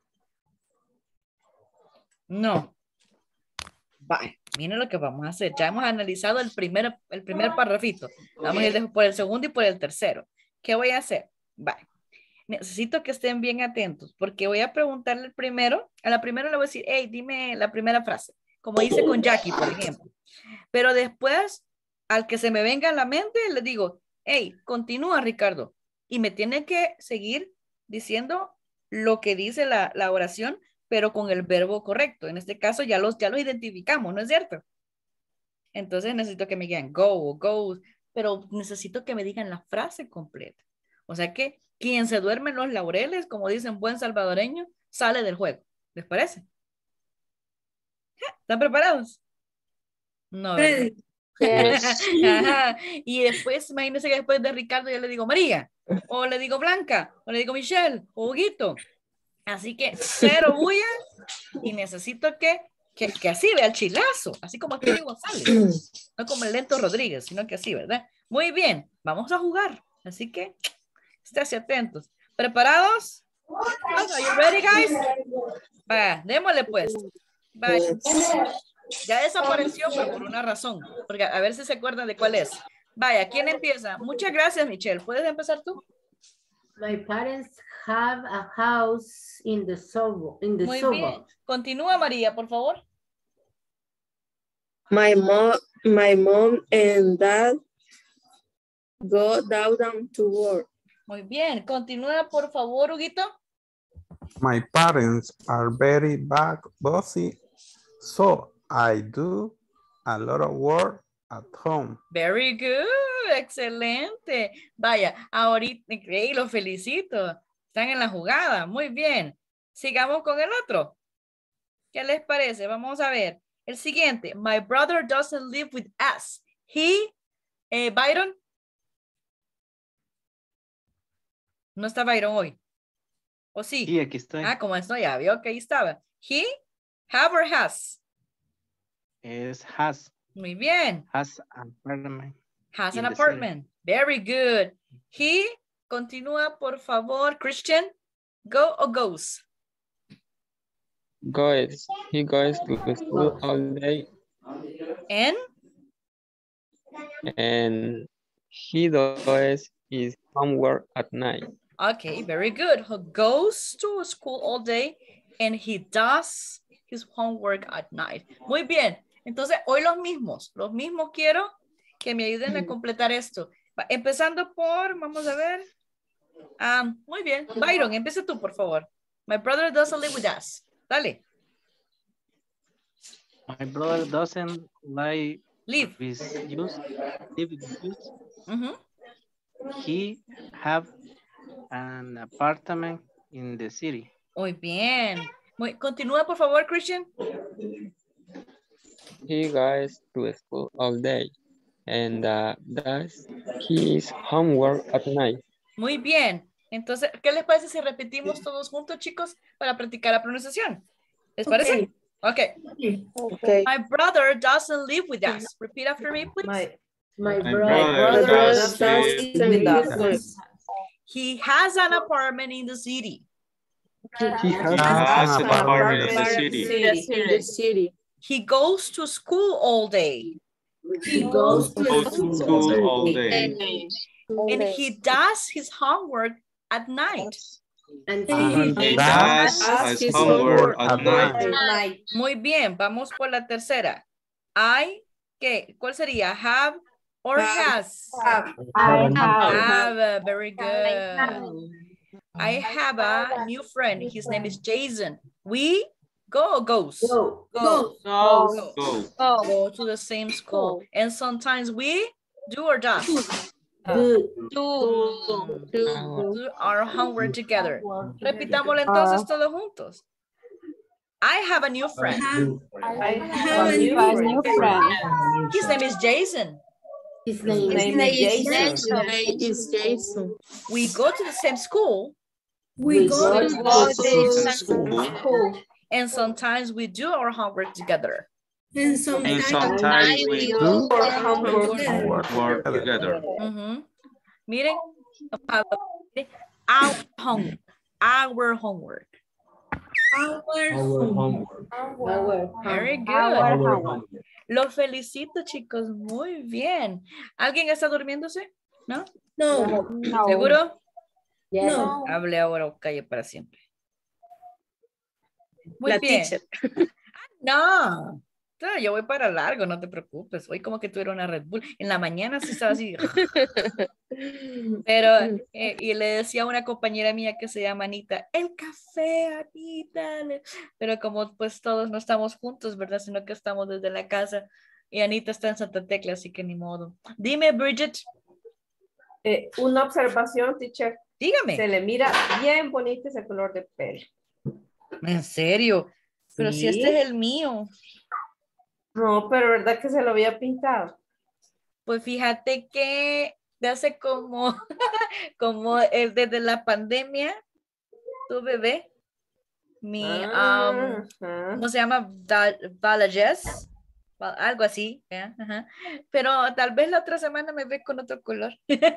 No. Vale, miren lo que vamos a hacer. Ya hemos analizado el primer parrafito. Vamos a ir por el segundo y por el tercero. ¿Qué voy a hacer? Vale. Necesito que estén bien atentos porque voy a preguntarle al primero. A la primera le voy a decir, hey, dime la primera frase. Como hice con Jackie, por ejemplo. Pero después, al que se me venga a la mente, le digo, hey, continúa, Ricardo. Y me tiene que seguir diciendo lo que dice la oración, pero con el verbo correcto. En este caso ya los identificamos, ¿no es cierto? Entonces necesito que me digan go o goes, pero necesito que me digan la frase completa. O sea que quien se duerme en los laureles, como dicen buen salvadoreño, sale del juego. ¿Les parece? ¿Están preparados? No. Ready. Ajá. Y después, imagínense que después de Ricardo yo le digo María, o le digo Blanca, o le digo Michelle, o Huguito. Así que cero bulla y necesito que así vea el chilazo, así como aquí González, no como el lento Rodríguez, sino que así, ¿verdad? Muy bien, vamos a jugar, así que esténse atentos. ¿Preparados? Are you ready, guys? Va, démosle pues. Va. Ya desapareció, pero por una razón, porque a ver si se acuerdan de cuál es. Vaya, ¿quién empieza? Muchas gracias, Michelle. ¿Puedes empezar tú? My parents have a house in the suburb. Muy bien. Continúa, María, por favor. My mom and dad Go down to work. Muy bien. Continúa, por favor, Huguito. My parents are very bossy, so I do a lot of work at home. Very good. Excelente. Vaya, ahorita, lo felicito. Están en la jugada. Muy bien. Sigamos con el otro. ¿Qué les parece? Vamos a ver. El siguiente. My brother doesn't live with us. He, Byron. No está Byron hoy. ¿O sí? Sí, aquí estoy. Ah, como esto ya vio que ahí estaba. He, have or has. Es has. Muy bien. Has an apartment. Has in an the apartment. Very good. He, continúa por favor. Christian, go or goes? Goes. He goes to school all day. And he does his homework at night. Okay, very good. He goes to school all day and he does his homework at night. Muy bien. Entonces, hoy los mismos quiero que me ayuden a completar esto. Empezando por, vamos a ver. Muy bien. Byron, empieza tú, por favor. My brother doesn't live with us. Dale. My brother doesn't live with you. He have an apartment in the city. Muy bien. Continúa, por favor, Christian. He goes to school all day and does his homework at night. Muy bien. Entonces, ¿qué les parece si repetimos todos juntos, chicos, para practicar la pronunciación? ¿Les parece? Okay. My brother doesn't live with us. Repeat after me, please. My brother does live with us. He has an apartment in the city. He has an apartment in the city. He goes to school all day. He goes to school all day. And he does his homework at night. And he does his homework at night. Muy bien, vamos por la tercera. ¿Cuál sería? Have or has? Have. Very good. I have a new friend. His name is Jason. We go or goes? Go to the same school. And sometimes we do or does? Do our homework together. Repitámoslo entonces todos juntos. I have a new friend. I have a new friend. His name is Jason. His name is Jason. We go to the same school. We go to the same school. And sometimes we do our homework together. And sometimes we do our homework together. Miren, our homework. Our homework. Very good. Los felicito, chicos. Muy bien. ¿Alguien está durmiéndose? ¿No? No. ¿Seguro? No. Hable ahora o calle para siempre. Muy La bien. teacher. No. Yo voy para largo, no te preocupes. Hoy como que tuviera una Red Bull. En la mañana sí estaba así. Pero, y le decía a una compañera mía que se llama Anita, el café, Anita. Pero como pues todos no estamos juntos, ¿verdad? Sino que estamos desde la casa. Y Anita está en Santa Tecla, así que ni modo. Dime, Bridget. Una observación, teacher. Dígame. Se le mira bien bonito ese color de pelo. ¿En serio? Pero Sí. si este es el mío. No, pero verdad que se lo había pintado. Pues fíjate que de hace como, desde la pandemia, tu bebé, ¿cómo se llama? Valajes, algo así, ¿eh? Ajá. Pero tal vez la otra semana me ve con otro color.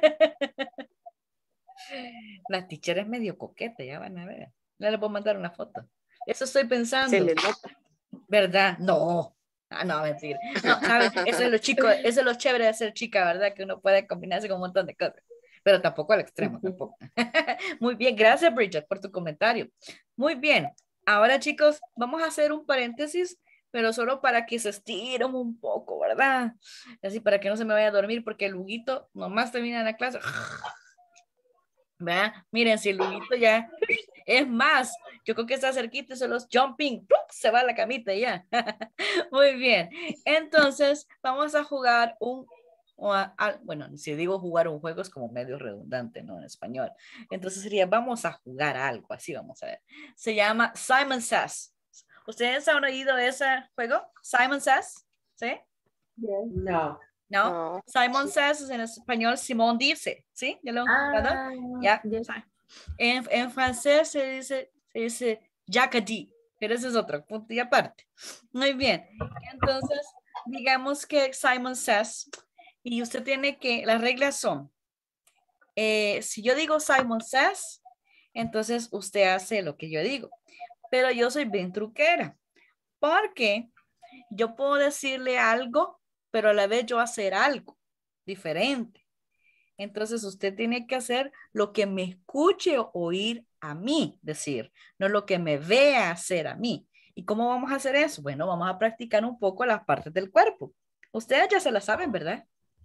La teacher es medio coqueta, ya van a ver. Ya le puedo mandar una foto. Eso estoy pensando. Se le nota. ¿Verdad? No. No, mentira. No, ¿sabes? Eso es lo chico, eso es lo chévere de ser chica, ¿verdad? Que uno puede combinarse con un montón de cosas. Pero tampoco al extremo, tampoco. Muy bien, gracias Bridget por tu comentario. Muy bien. Ahora chicos, vamos a hacer un paréntesis pero solo para que se estiren un poco, ¿verdad? Así para que no se me vaya a dormir, porque el Huguito nomás termina la clase. ¿Verdad? Miren, si el Huguito ya, es más, yo creo que está cerquita, son los jumping, ¡plup! Se va a la camita ya. Muy bien, entonces vamos a jugar bueno, si digo jugar un juego es como medio redundante, ¿no? En español. Entonces sería, vamos a jugar algo, así vamos a ver. Se llama Simon Says. ¿Ustedes han oído ese juego? Simon Says, ¿sí? No. ¿No? Simon Says en español, Simón dice, ¿sí? ¿Ya lo han jugado? Ya. En francés se dice Jacadi, pero ese es otro punto y aparte. Muy bien. Entonces, digamos que Simon Says, y usted tiene que, las reglas son, si yo digo Simon Says, entonces usted hace lo que yo digo. Pero yo soy bien truquera, porque yo puedo decirle algo, pero a la vez yo hacer algo diferente. Entonces usted tiene que hacer lo que me escuche oír a mí decir, no lo que me vea hacer a mí. ¿Y cómo vamos a hacer eso? Bueno, vamos a practicar un poco las partes del cuerpo. Ustedes ya se las saben, ¿verdad?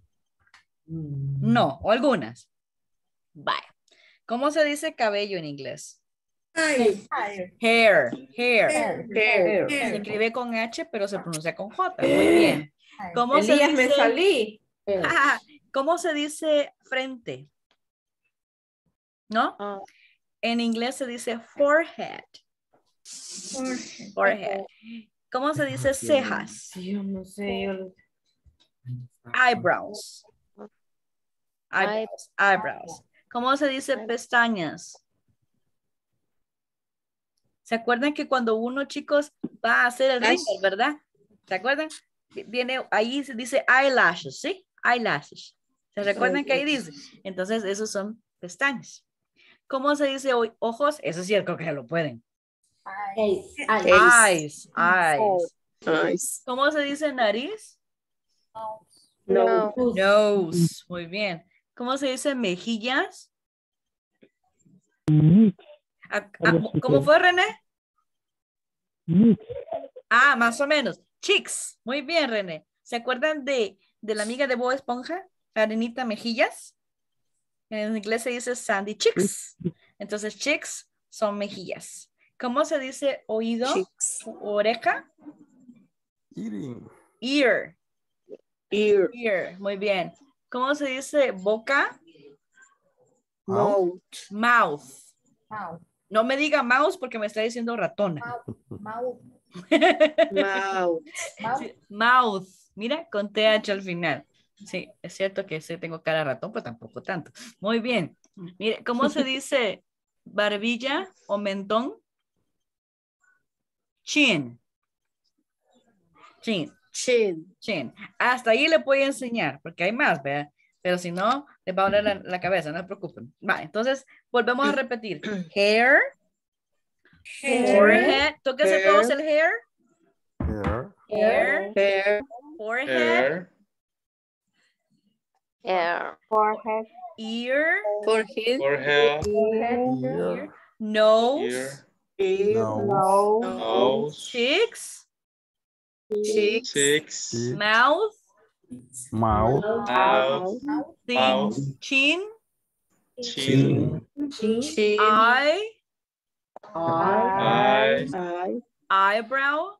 No, o algunas. Vaya. ¿Cómo se dice cabello en inglés? Hair. Se escribe con H, pero se pronuncia con J. Muy bien. ¿Cómo se dice? Me salí. ¿Cómo se dice frente? ¿No? En inglés se dice forehead. Forehead. ¿Cómo se dice cejas? Yo no sé. Eyebrows. Eyebrows. ¿Cómo se dice pestañas? ¿Se acuerdan que cuando uno, chicos, va a hacer el rímel, verdad? ¿Se acuerdan? Viene, ahí se dice eyelashes, ¿sí? Eyelashes. ¿Se recuerdan que ahí dice? Entonces, esos son pestañas. ¿Cómo se dice ojos? Eso sí, creo que se lo pueden. Eyes. ¿Cómo se dice nariz? Nose. Muy bien. ¿Cómo se dice mejillas? ¿Cómo fue, René? Más o menos. Cheeks. Muy bien, René. ¿Se acuerdan de la amiga de Bob Esponja? Arenita Mejillas. En inglés se dice Sandy Cheeks. Entonces, cheeks son mejillas. ¿Cómo se dice oído? Oreja. Ear. Muy bien. ¿Cómo se dice boca? Mouth. No me diga mouse porque me está diciendo ratona. Mouth. Mira, con TH al final. Sí, es cierto que sí tengo cara de ratón, pero tampoco tanto. Muy bien. Mire, ¿cómo se dice barbilla o mentón? Chin. Hasta ahí le voy a enseñar, porque hay más, ¿verdad? Pero si no, les va a doler la cabeza, no se preocupen. Vale, entonces, volvemos a repetir. Hair. Forehead. Tóquese todos el hair. Forehead. Ear. Nose. Cheeks. Mouth. Chin. Eye. Eyebrow.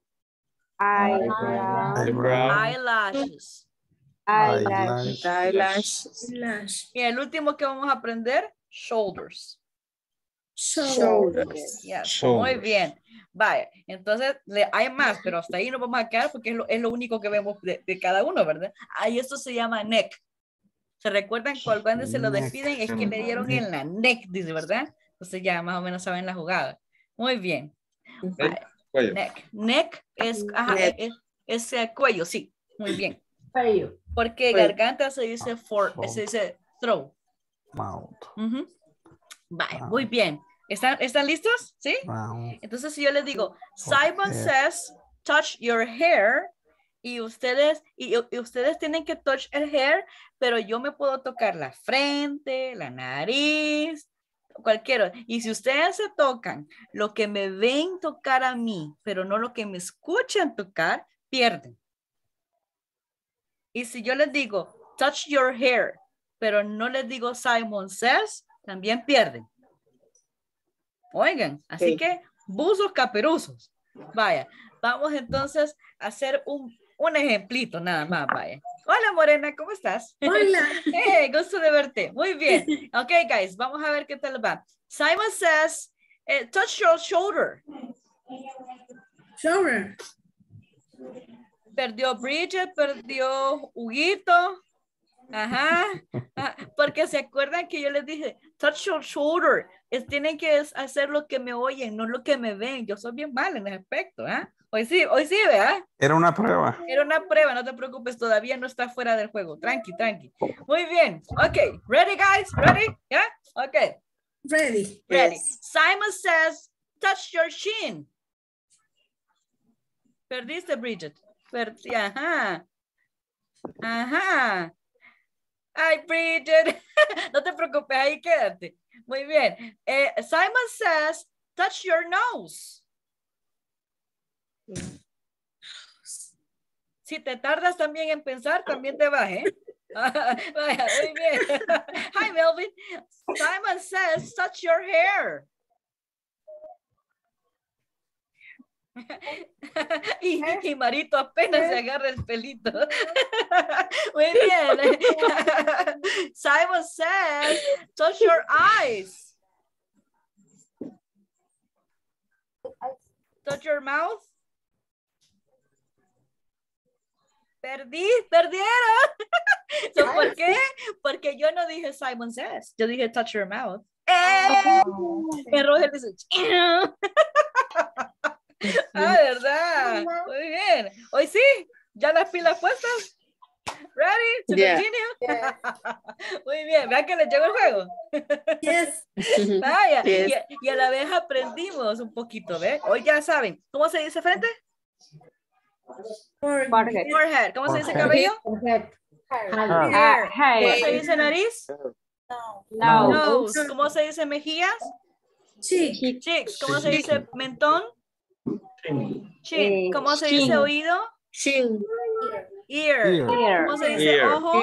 Eyelashes. Y el último que vamos a aprender, shoulders. Yes. Muy bien. Vaya, entonces hay más, pero hasta ahí nos vamos a quedar porque es lo único que vemos de cada uno, ¿verdad? Ahí esto se llama neck. ¿Se recuerdan cuando se lo despiden? Es que le dieron en la neck, dice, ¿verdad? Entonces ya más o menos saben la jugada. Muy bien. Vaya. Neck es cuello, sí. Muy bien. Cuello. Porque garganta se dice throat. Vale, muy bien. ¿Están listos? ¿Sí? Entonces, si yo les digo, Simon says, touch your hair, y ustedes tienen que touch el hair, pero yo me puedo tocar la frente, la nariz, cualquiera. Y si ustedes se tocan lo que me ven tocar a mí, pero no lo que me escuchan tocar, pierden. Y si yo les digo, touch your hair, pero no les digo Simon says, también pierden. Oigan, así que buzos caperuzos. Vaya, vamos entonces a hacer un ejemplito nada más, vaya. Hola Morena, ¿cómo estás? Hola. Hey, gusto de verte. Muy bien. Ok, guys, vamos a ver qué tal va. Simon says, touch your shoulder. Shoulder. Perdió Bridget, perdió Huguito. Ajá. Porque se acuerdan que yo les dije, touch your shoulder. Tienen que hacer lo que me oyen, no lo que me ven. Yo soy bien mal en ese aspecto, ¿eh? Hoy sí, ¿verdad? Era una prueba. Era una prueba, no te preocupes, todavía no está fuera del juego. Tranqui. Muy bien. Ok, ready guys? Ready? ¿Ya? Ok. Ready. Yes. Simon says, touch your chin. Perdiste, Bridget. Ajá. Ay, Bridget. No te preocupes, ahí quédate. Muy bien. Simon says, touch your nose. Si te tardas también en pensar, también te vas, ¿eh? Vaya, muy bien. Hi, Melvin. Simon says, touch your hair. y Marito apenas se agarra el pelito. Muy bien. Simon says, touch your eyes. Touch your mouth. Perdieron. So, ¿por qué? Porque yo no dije Simon says, yo dije touch your mouth. Y Roger dice, ¿verdad? Muy bien. Hoy sí, ya las pilas puestas. Ready to continue? Muy bien, vean que les llegó el juego. Yes. Vaya, y a la vez aprendimos un poquito, ¿ve? Hoy ya saben, ¿cómo se dice frente? Forehead. ¿Cómo se dice cabello? Hair. ¿Cómo se dice nariz? Nose. ¿Cómo se dice mejillas? Cheeks. ¿Cómo se dice mentón? Chin. ¿Cómo se dice oído? Ear. ¿Cómo se dice ojo?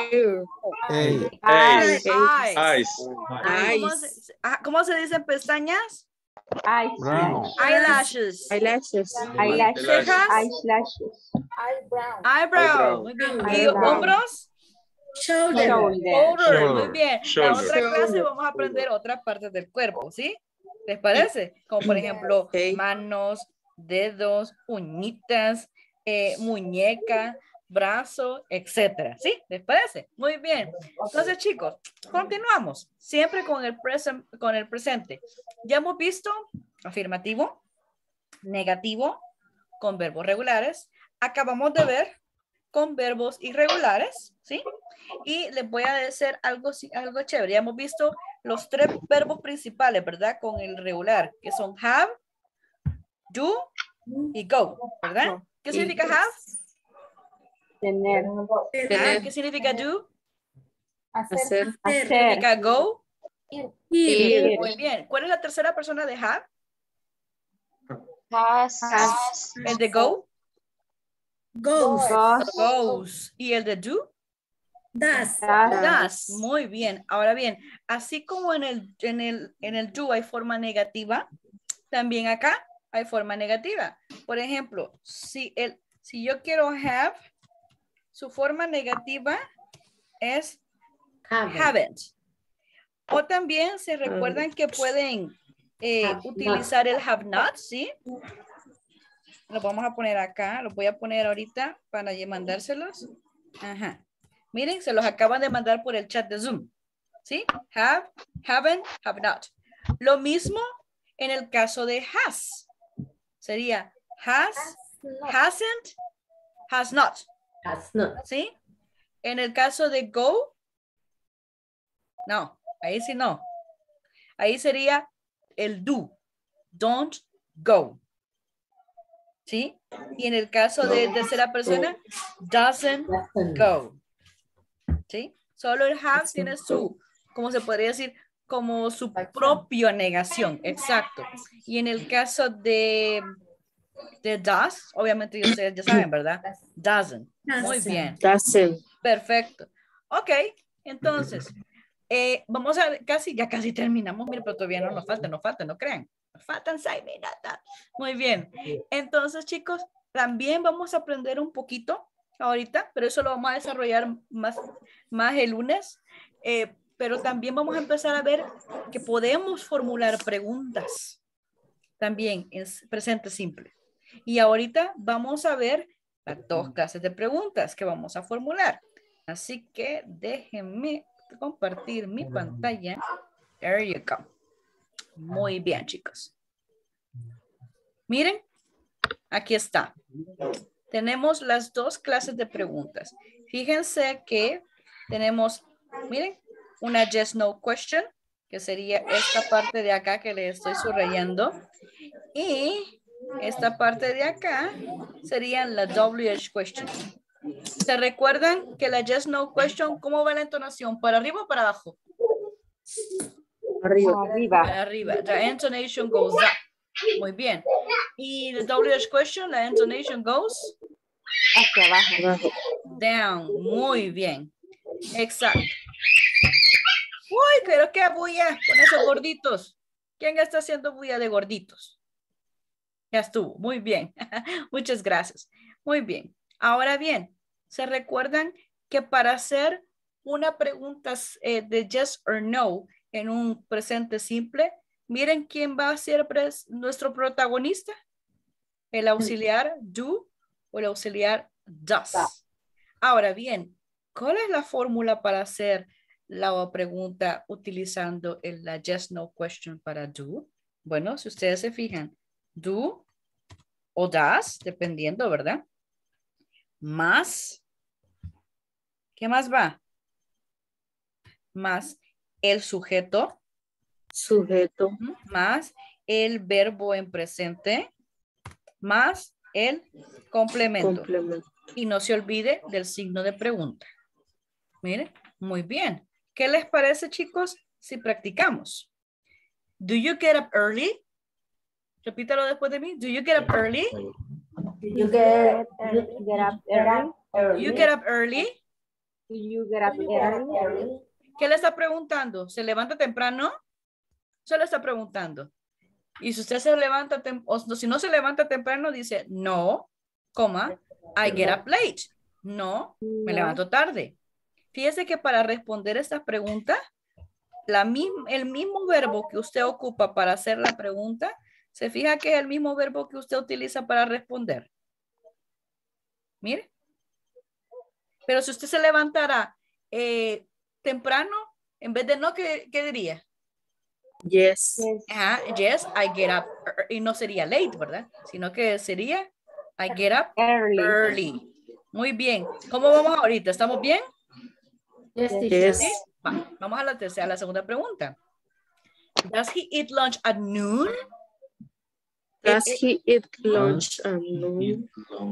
Eyes. ¿Cómo se dicen pestañas? Brown. Eyelashes. Eyebrow. Muy bien. ¿Y hombros? Shoulder. Muy bien. La otra clase vamos a aprender otras partes del cuerpo, ¿sí? ¿Les parece? Como por ejemplo, manos, dedos, uñitas, muñeca, brazo, etcétera. ¿Sí? ¿Les parece? Muy bien. Entonces, chicos, continuamos. Siempre con el presente. Ya hemos visto afirmativo, negativo, con verbos regulares. Acabamos de ver con verbos irregulares, ¿sí? Y les voy a decir algo chévere. Ya hemos visto los 3 verbos principales, ¿verdad? Con el regular, que son have, do y go, ¿verdad? ¿Qué significa have? Tener. ¿Qué significa do? Hacer. ¿Qué significa go? Ir. Muy bien. ¿Cuál es la tercera persona de have? Has. ¿El de go? Goes. ¿Y el de do? Does. Muy bien. Ahora bien, así como en el do hay forma negativa, también acá hay forma negativa. Por ejemplo, si yo quiero have, su forma negativa es haven't. O también se recuerdan que pueden utilizar el have not, ¿sí? Lo vamos a poner acá, lo voy a poner ahorita para mandárselos. Ajá. Miren, se los acaban de mandar por el chat de Zoom. ¿Sí? Have, haven't, have not. Lo mismo en el caso de has. Sería has, hasn't, has not. ¿Sí? En el caso de go, no, ahí sí no. Ahí sería el do. Don't go. ¿Sí? Y en el caso de tercera persona, doesn't go. ¿Sí? Solo el have tiene su, ¿cómo se podría decir? como su propia negación, exacto. Y en el caso de does, obviamente ustedes ya saben, ¿verdad? Doesn't. Muy bien. Doesn't. Perfecto. Ok, entonces, vamos a ver, ya casi terminamos, mire, pero todavía no nos falta, no crean. Nos faltan 6 minutos. Muy bien. Entonces, chicos, también vamos a aprender un poquito ahorita, pero eso lo vamos a desarrollar más el lunes. Pero también vamos a empezar a ver que podemos formular preguntas también en presente simple. Y ahorita vamos a ver las 2 clases de preguntas que vamos a formular. Así que déjenme compartir mi pantalla. There you go. Muy bien, chicos. Miren, aquí está. Tenemos las 2 clases de preguntas. Fíjense que tenemos, miren, una yes, no question, que sería esta parte de acá que le estoy subrayando. Y esta parte de acá sería la WH question. ¿Se recuerdan que la yes, no question, cómo va la entonación? ¿Para arriba o para abajo? Arriba. Para arriba. The intonation goes up. Muy bien. Y la WH question, la intonation goes hacia abajo. Down. Muy bien. Exacto. Uy, pero qué bulla con esos gorditos. ¿Quién está haciendo bulla de gorditos? Ya estuvo. Muy bien. Muchas gracias. Muy bien. Ahora bien, ¿se recuerdan que para hacer una pregunta de yes or no en un presente simple, miren quién va a ser nuestro protagonista? El auxiliar do o el auxiliar does. Ahora bien, ¿cuál es la fórmula para hacer la pregunta utilizando la yes, no question para do? Bueno, si ustedes se fijan, do o does, dependiendo, ¿verdad? Más, ¿qué más va? Más el sujeto. Sujeto. Más el verbo en presente. Más el complemento. Y no se olvide del signo de pregunta. Miren, muy bien. ¿Qué les parece, chicos, si practicamos? Do you get up early? Repítalo después de mí. Do you get up early? You get up early. You get up early. Do you get up early? ¿Qué le está preguntando? ¿Se levanta temprano? Se le está preguntando. Y si usted se levanta, o si no se levanta temprano, dice, no, coma, I get up late. No, me levanto tarde. Fíjese que para responder estas preguntas, el mismo verbo que usted ocupa para hacer la pregunta, se fija que es el mismo verbo que usted utiliza para responder. Mire. Pero si usted se levantara temprano, en vez de no, ¿qué diría? Yes. Yes, I get up. Y no sería late, ¿verdad? Sino que sería I get up early. Muy bien. ¿Cómo vamos ahorita? ¿Estamos bien? Yes. ¿Sí? Vamos a la segunda pregunta. Does he eat lunch at noon? Does he eat lunch at noon?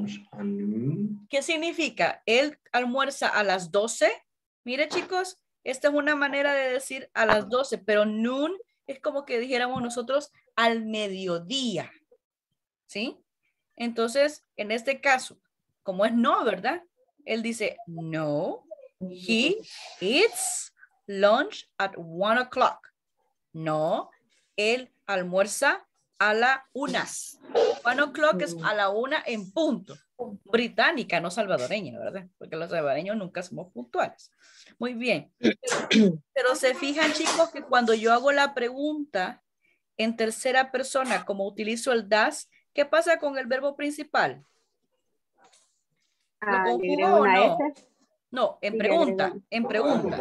¿Qué significa? ¿Él almuerza a las 12? Mire, chicos, esta es una manera de decir a las 12, pero noon es como que dijéramos nosotros al mediodía. ¿Sí? Entonces, en este caso, como es no, ¿verdad? Él dice, no, he eats lunch at 1 o'clock. No, él almuerza a la 1. 1 o'clock es a la 1 en punto. Británica, no salvadoreña, ¿verdad? Porque los salvadoreños nunca somos puntuales. Muy bien. Pero se fijan, chicos, que cuando yo hago la pregunta en tercera persona, como utilizo el does, ¿qué pasa con el verbo principal? ¿Lo conjugo o no? No, en pregunta, en pregunta.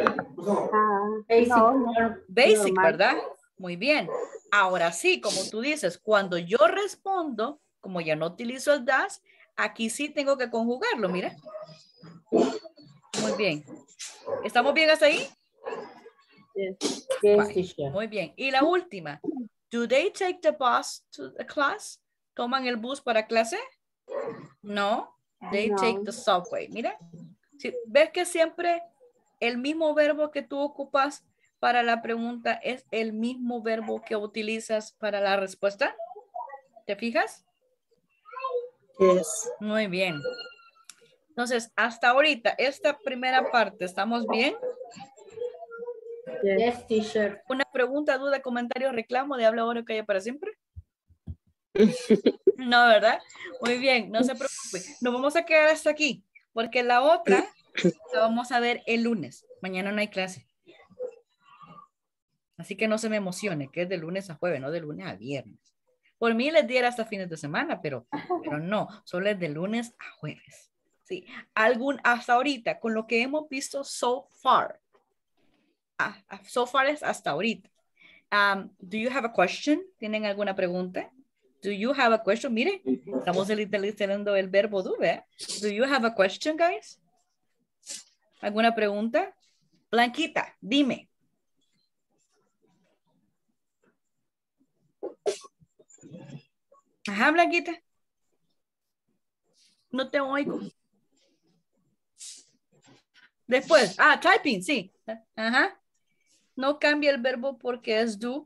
Basic, ¿verdad? Muy bien. Ahora sí, como tú dices, cuando yo respondo, como ya no utilizo el does, aquí sí tengo que conjugarlo, mira. Muy bien. ¿Estamos bien hasta ahí? Yes, muy bien. Y la última. Do they take the bus to the class? ¿Toman el bus para clase? No. They take the subway. Mira. ¿Ves que siempre el mismo verbo que tú ocupas para la pregunta es el mismo verbo que utilizas para la respuesta? ¿Te fijas? Yes. Muy bien. Entonces, hasta ahorita, esta primera parte, ¿estamos bien? Yes, teacher. ¿Una pregunta, duda, comentario, reclamo de habla ahora o calla para siempre? No, ¿verdad? Muy bien, no se preocupe. Nos vamos a quedar hasta aquí, porque la otra la vamos a ver el lunes. Mañana no hay clase. Así que no se me emocione, que es de lunes a jueves, no de lunes a viernes. Por mí les diera hasta fines de semana, pero no, solo es de lunes a jueves. Sí, hasta ahorita, con lo que hemos visto so far. So far es hasta ahorita. Do you have a question? ¿Tienen alguna pregunta? Do you have a question? Mire, estamos leyendo el verbo do, ¿eh? Do you have a question, guys? ¿Alguna pregunta? Blanquita, dime. Ajá, Blanquita. No te oigo. Después, typing, sí. Ajá. No cambia el verbo porque es do.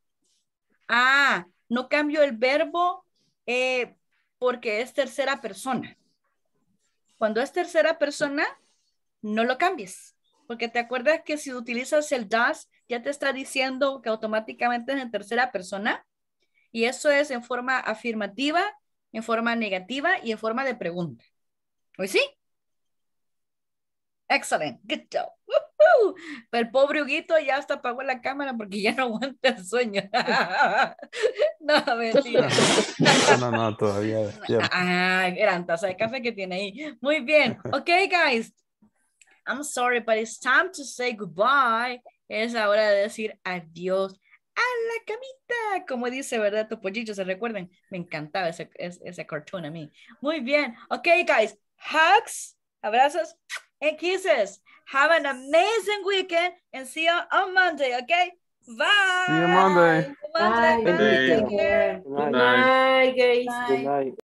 No cambio el verbo porque es tercera persona. Cuando es tercera persona, no lo cambies. Porque te acuerdas que si utilizas el does, ya te está diciendo que automáticamente es en tercera persona. Y eso es en forma afirmativa, en forma negativa y en forma de pregunta. ¿Hoy sí? Excelente. Good job. ¡Woohoo! Pero el pobre Huguito ya hasta apagó la cámara porque ya no aguanta el sueño. No, mentira. No, todavía despierto. Gran taza de café que tiene ahí. Muy bien. Ok, guys. I'm sorry, but it's time to say goodbye. Es hora de decir adiós a la camita. Como dice, ¿verdad? Topollillo, ¿se recuerdan? Me encantaba ese cartoon a mí. Muy bien. Ok, guys. Hugs, abrazos, and kisses. Have an amazing weekend and see you on Monday, okay? Bye. See you Monday. Bye. Take care. Good night. Bye, guys. Bye.